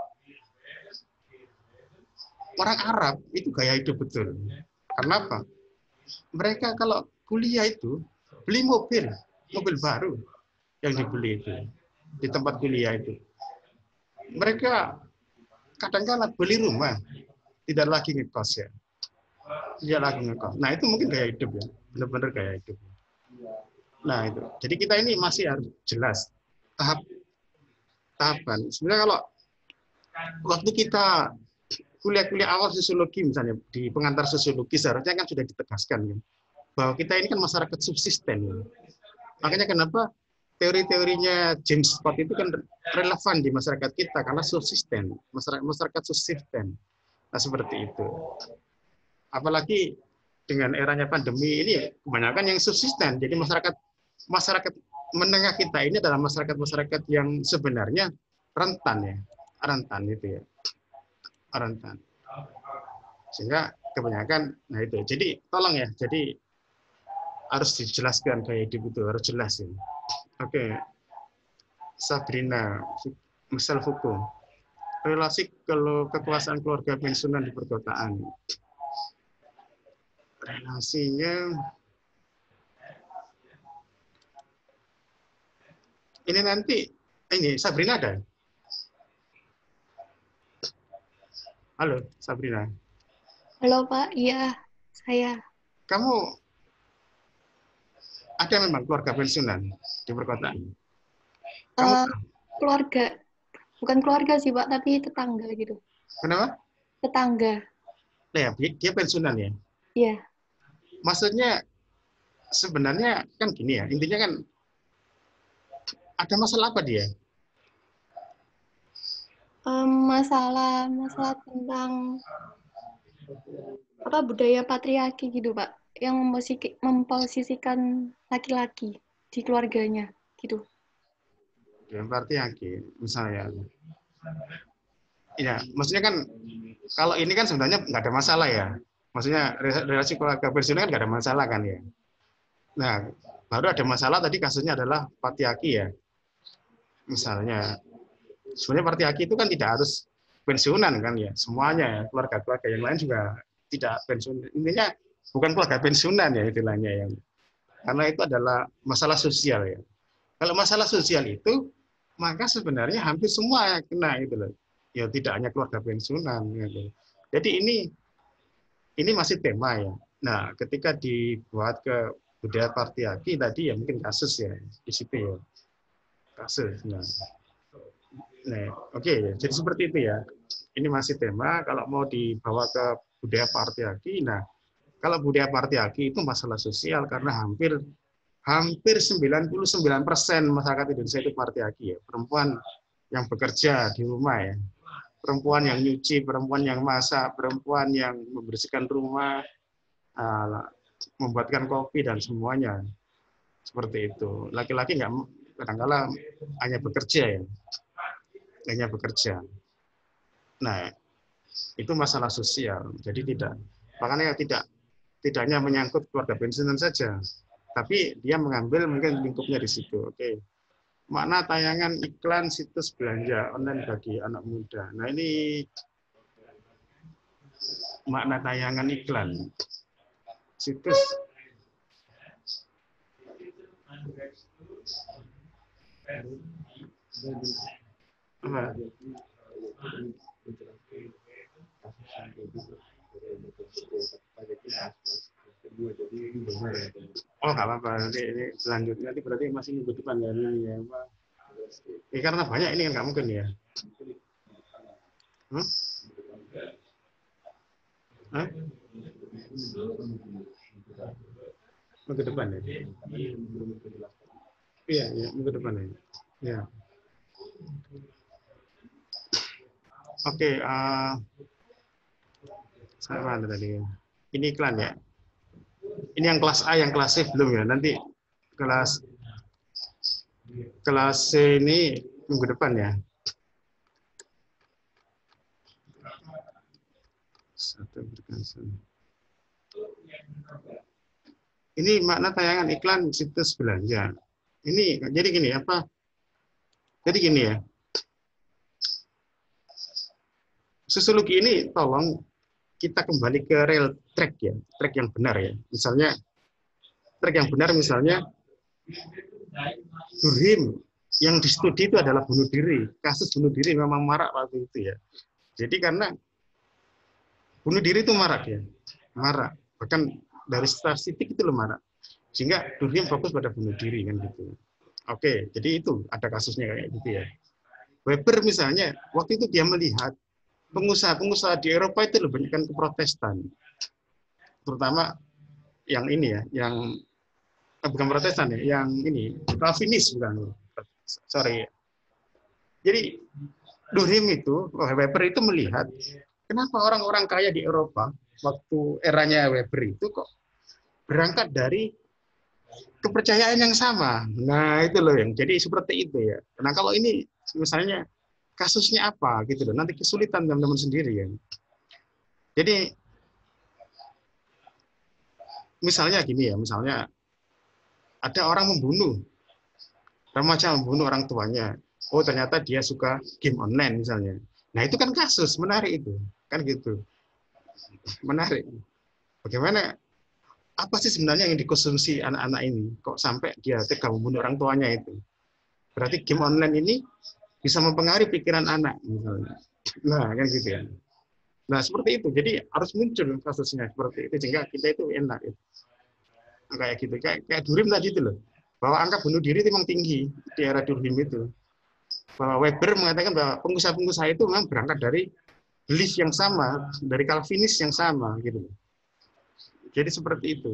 orang Arab itu gaya hidup betul. Karena apa? Mereka kalau kuliah itu beli mobil, mobil baru yang dibeli itu di tempat kuliah itu. Mereka kadang-kadang beli rumah, tidak lagi ngekos ya. Tidak lagi ngekos. Nah itu mungkin gaya hidup ya, benar-benar gaya hidup. Nah itu. Jadi kita ini masih harus jelas tahap tahapan. Sebenarnya kalau waktu kita kuliah-kuliah awal sosiologi misalnya di pengantar sosiologi seharusnya kan sudah ditegaskan ya, bahwa kita ini kan masyarakat subsisten. Ya. Makanya kenapa teori-teorinya James Scott itu kan relevan di masyarakat kita karena subsisten, masyarakat masyarakat subsisten. Nah seperti itu. Apalagi dengan eranya pandemi ini kebanyakan yang subsisten. Jadi masyarakat masyarakat menengah kita ini adalah masyarakat-masyarakat yang sebenarnya rentan ya, rentan itu ya, rentan. Sehingga kebanyakan, nah itu. Jadi tolong ya, jadi harus dijelaskan gaya hidup itu harus jelas ya. Oke, Sabrina, misal hukum, relasi kalau kekuasaan keluarga pensiunan di perkotaan, relasinya ini nanti ini Sabrina ada? Halo Sabrina. Halo Pak, iya saya. Kamu ada memang keluarga pensiunan di perkotaan? Kamu Uh, keluarga, bukan keluarga sih Pak, tapi tetangga gitu. kenapa? Tetangga, Nah, ya, dia pensiunan ya. iya. Maksudnya sebenarnya kan gini ya, intinya kan ada masalah apa dia? Um, masalah masalah tentang apa budaya patriarki gitu Pak, yang memposisi- memposisikan laki-laki di keluarganya gitu. Yang berarti yakin, misalnya. Ya, maksudnya kan kalau ini kan sebenarnya nggak ada masalah ya. Maksudnya relasi keluarga pensiunan kan nggak ada masalah kan ya. Nah, baru ada masalah tadi kasusnya adalah patriarki ya. Misalnya, sebenarnya patriarki itu kan tidak harus pensiunan kan ya. Semuanya ya, keluarga-keluarga yang lain juga tidak pensiunan. Intinya bukan keluarga pensiunan ya istilahnya yang. Karena itu adalah masalah sosial ya. Kalau masalah sosial itu maka sebenarnya hampir semua yang kena itu loh. Ya tidak hanya keluarga pensiunan gitu. Jadi ini ini masih tema ya. Nah, ketika dibuat ke budaya patriarki tadi ya mungkin kasus ya di situ ya. Kasus. Nah, nah oke okay. Jadi seperti itu ya. Ini masih tema kalau mau dibawa ke budaya patriarki. Nah, kalau budaya patriarki itu masalah sosial karena hampir hampir sembilan puluh sembilan persen masyarakat Indonesia itu patriarki ya. Perempuan yang bekerja di rumah ya. Perempuan yang nyuci, perempuan yang masak, perempuan yang membersihkan rumah, membuatkan kopi dan semuanya seperti itu. Laki-laki nggak kadang-kala hanya bekerja ya, hanya bekerja. Nah, itu masalah sosial. Jadi tidak, makanya tidak tidak hanya menyangkut keluarga pensiunan saja, tapi dia mengambil mungkin lingkupnya di situ. Oke, makna tayangan iklan situs belanja online bagi anak muda. Nah ini makna tayangan iklan situs apa? Oh nggak apa-apa, nanti ini selanjutnya nanti berarti masih minggu depan ya ini ya Pak. Ini karena banyak ini kan nggak mungkin ya. Hmm? Hah? Minggu depan ya. Iya, ya, minggu depan ya. Ya. Oke, uh, saya mana tadi? Ini iklan ya. Ini yang kelas A, yang kelas C belum ya. Nanti kelas kelas C ini minggu depan ya. Satu berkasih. Ini makna tayangan iklan situs belanja. Ini jadi gini apa? Jadi gini ya. Sosiologi ini tolong kita kembali ke real track ya, track yang benar ya. Misalnya track yang benar misalnya Durkheim yang distudi itu adalah bunuh diri. Kasus bunuh diri memang marak waktu itu ya. Jadi karena bunuh diri itu marak ya, marak. Bahkan dari statistik itu loh marak. Sehingga Durkheim fokus pada bunuh diri kan gitu. Oke, jadi itu ada kasusnya kayak gitu ya. Weber misalnya waktu itu dia melihat pengusaha-pengusaha di Eropa itu lebih banyak kan ke Protestan, terutama yang ini ya, yang eh, bukan Protestan ya, yang ini Calvinis bukan, sorry. Jadi Durkheim itu, Weber itu melihat kenapa orang-orang kaya di Eropa waktu eranya Weber itu kok berangkat dari kepercayaan yang sama. Nah itu loh yang jadi seperti itu ya. Nah kalau ini misalnya kasusnya apa gitu loh, nanti kesulitan teman-teman sendiri ya. Jadi misalnya gini ya, misalnya ada orang membunuh, remaja membunuh orang tuanya. Oh ternyata dia suka game online misalnya. Nah itu kan kasus menarik itu, kan gitu, menarik. Bagaimana? Apa sih sebenarnya yang dikonsumsi anak-anak ini? Kok sampai dia tega membunuh orang tuanya itu? Berarti game online ini bisa mempengaruhi pikiran anak, misalnya. Nah, kan gitu ya. Nah, seperti itu. Jadi harus muncul kasusnya seperti itu sehingga kita itu enak. Gitu. Nah, kayak gitu. Kayak, kayak Durkheim tadi itu loh. Bahwa angka bunuh diri itu memang tinggi di era Durkheim itu. Bahwa Weber mengatakan bahwa pengusaha-pengusaha itu memang berangkat dari belief yang sama, dari Calvinis yang sama, gitu. Jadi seperti itu.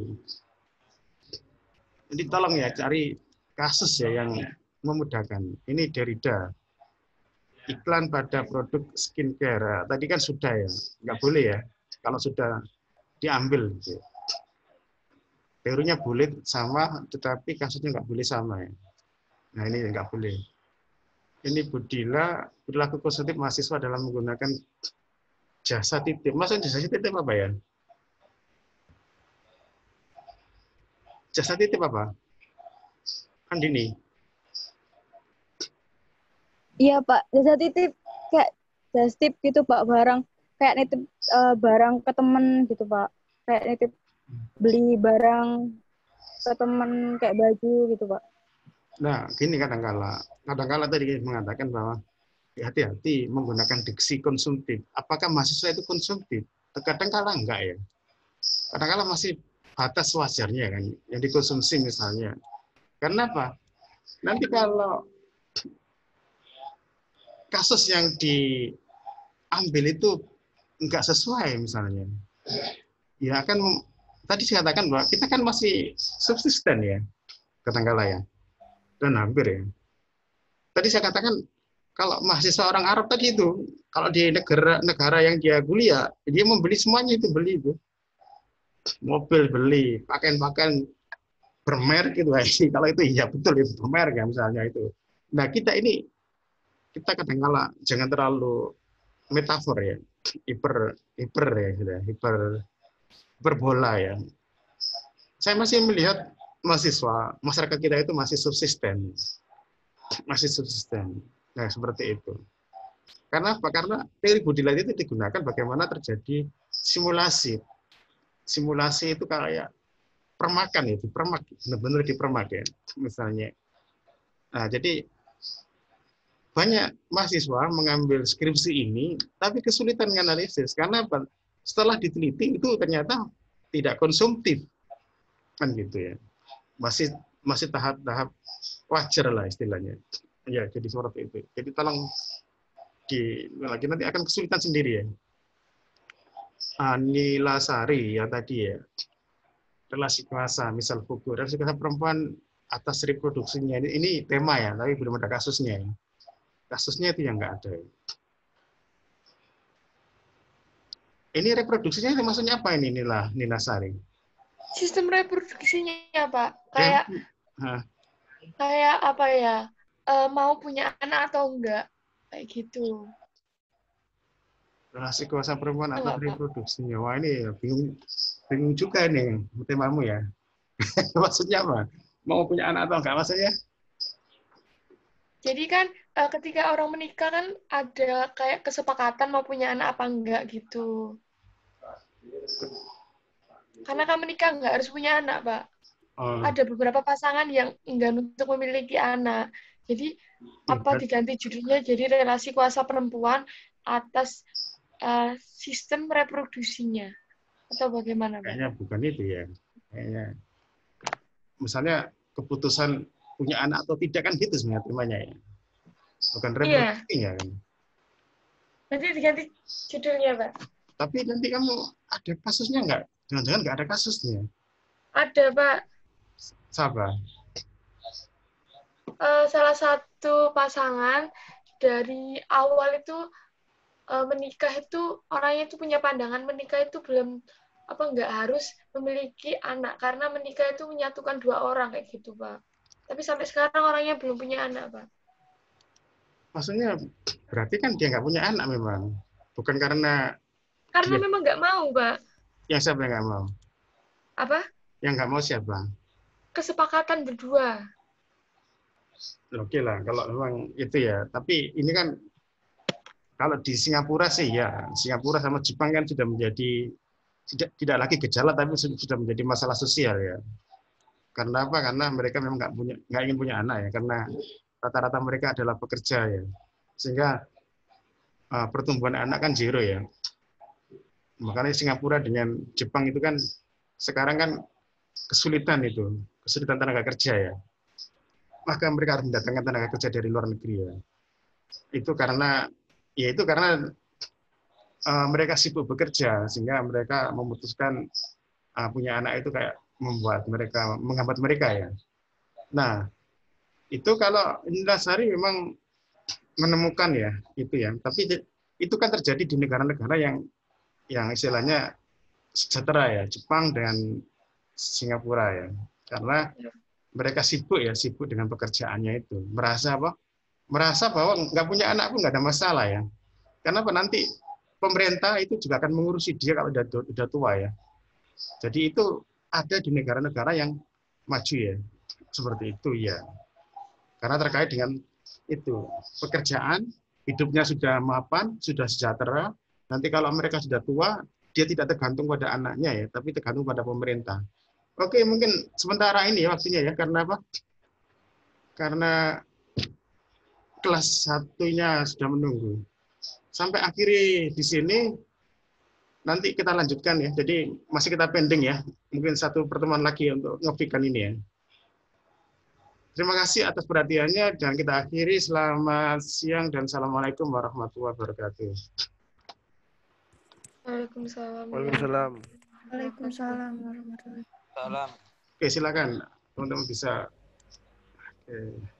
Jadi tolong ya cari kasus ya yang memudahkan. Ini Derrida. Iklan pada produk skincare. Tadi kan sudah ya, nggak boleh ya. Kalau sudah diambil. Gitu. Teorinya boleh sama, tetapi kasusnya nggak boleh sama ya. Nah ini nggak boleh. Ini Budila, perilaku konsumtif mahasiswa dalam menggunakan jasa titip. Maksudnya jasa titip apa ya? Jasa titip apa? Kan ini. Iya Pak, jasa titip kayak jasa titip gitu Pak, barang kayak nitip uh, barang ke temen gitu Pak, kayak nitip beli barang ke temen kayak baju gitu Pak. Nah, gini kadang-kala, kadang-kala tadi mengatakan bahwa hati-hati menggunakan diksi konsumtif. Apakah mahasiswa itu konsumtif? Kadang-kala enggak ya. Kadang-kala masih batas wajarnya kan, yang dikonsumsi misalnya. Karena apa? Nanti kalau kasus yang diambil itu enggak sesuai misalnya, ya kan tadi saya katakan bahwa kita kan masih subsisten ya, kadang-kala ya, dan hampir ya. Tadi saya katakan kalau mahasiswa orang Arab tadi itu, kalau di negara negara yang dia kuliah, dia membeli semuanya itu beli itu. mobil beli, pakaian-pakaian bermerek gitu. Kalau itu iya betul itu bermerek ya misalnya itu. Nah kita ini kita kadang kala jangan terlalu metafor ya, hiper hiper ya, gitu ya, hiper hiperbola ya. Saya masih melihat mahasiswa masyarakat kita itu masih subsisten, masih subsisten. Nah seperti itu. Karena apa? Karena teori body light itu digunakan bagaimana terjadi simulasi. Simulasi itu kayak permakan ya, dipermak, benar-benar dipermak ya, misalnya. Nah, jadi banyak mahasiswa mengambil skripsi ini, tapi kesulitan menganalisis. Karena apa? Setelah diteliti itu ternyata tidak konsumtif, kan gitu ya. Masih masih tahap-tahap wajar lah istilahnya. Ya, jadi seperti itu. Jadi tolong di lagi nanti akan kesulitan sendiri ya. Anila Sari ya tadi ya. Relasi kuasa, misal Fuku, relasi kuasa perempuan atas reproduksinya. Ini, ini tema ya, tapi belum ada kasusnya ya. Kasusnya itu yang nggak ada. Ini reproduksinya maksudnya apa ini Nila, Nila Sari? Sistem reproduksinya ya Pak, kayak Hah. kayak apa ya, e, mau punya anak atau enggak, kayak gitu. Relasi kuasa perempuan atas Enggak, Pak. reproduksinya. Wah ini bingung, bingung juga nih temamu ya. Maksudnya apa? Mau punya anak atau enggak maksudnya? Jadi kan e, ketika orang menikah kan ada kayak kesepakatan mau punya anak apa enggak gitu. Karena kan menikah enggak harus punya anak, Pak. Oh, Ada beberapa pasangan yang enggan untuk memiliki anak. Jadi apa diganti judulnya jadi relasi kuasa perempuan atas uh, sistem reproduksinya atau bagaimana, Pak? kayaknya bukan itu ya. Kayaknya misalnya keputusan punya anak atau tidak kan gitu sebenarnya temanya ya. Bukan reproduksinya kan. Nanti diganti judulnya, Pak. Tapi nanti kamu ada kasusnya enggak? Jangan-jangan enggak ada kasusnya. Ada, Pak. Siapa? Uh, salah satu pasangan dari awal itu uh, menikah itu orangnya itu punya pandangan menikah itu belum apa enggak harus memiliki anak karena menikah itu menyatukan dua orang kayak gitu, Pak. Tapi sampai sekarang orangnya belum punya anak, Pak. Maksudnya berarti kan dia nggak punya anak memang. Bukan karena Karena dia, memang nggak mau, Pak. yang siapa yang nggak mau? Apa? Yang nggak mau siapa? Kesepakatan berdua. Oke lah, kalau memang itu ya. Tapi ini kan kalau di Singapura sih ya, Singapura sama Jepang kan sudah menjadi tidak tidak lagi gejala tapi sudah menjadi masalah sosial ya. Karena apa? Karena mereka memang nggak punya nggak ingin punya anak ya. Karena rata-rata mereka adalah pekerja ya. Sehingga uh, pertumbuhan anak kan zero ya. Makanya Singapura dengan Jepang itu kan sekarang kan kesulitan itu, kesulitan tenaga kerja ya. Maka mereka harus mendatangkan tenaga kerja dari luar negeri ya. Itu karena ya itu karena uh, mereka sibuk bekerja sehingga mereka memutuskan uh, punya anak itu kayak membuat mereka menghambat mereka ya. Nah, itu kalau Indra Sari memang menemukan ya itu ya. Tapi itu kan terjadi di negara-negara yang yang istilahnya sejahtera ya, Jepang dan Singapura ya. Karena mereka sibuk ya, sibuk dengan pekerjaannya itu. Merasa apa? Merasa bahwa nggak punya anak pun nggak ada masalah ya. Karena apa? Nanti pemerintah itu juga akan mengurusi dia kalau udah, udah tua ya. Jadi itu ada di negara-negara yang maju ya. Seperti itu ya. Karena terkait dengan itu. Pekerjaan, hidupnya sudah mapan, sudah sejahtera. Nanti kalau mereka sudah tua, dia tidak tergantung pada anaknya ya, tapi tergantung pada pemerintah. Oke, mungkin sementara ini ya waktunya ya, karena apa? Karena kelas satunya sudah menunggu. Sampai akhiri di sini, nanti kita lanjutkan ya. Jadi masih kita pending ya, mungkin satu pertemuan lagi untuk ngopikan ini ya. Terima kasih atas perhatiannya dan kita akhiri. Selamat siang dan assalamualaikum warahmatullahi wabarakatuh. Waalaikumsalam. Waalaikumsalam. Waalaikumsalam warahmatullahi wabarakatuh. Oke, silakan teman-teman bisa. Oke.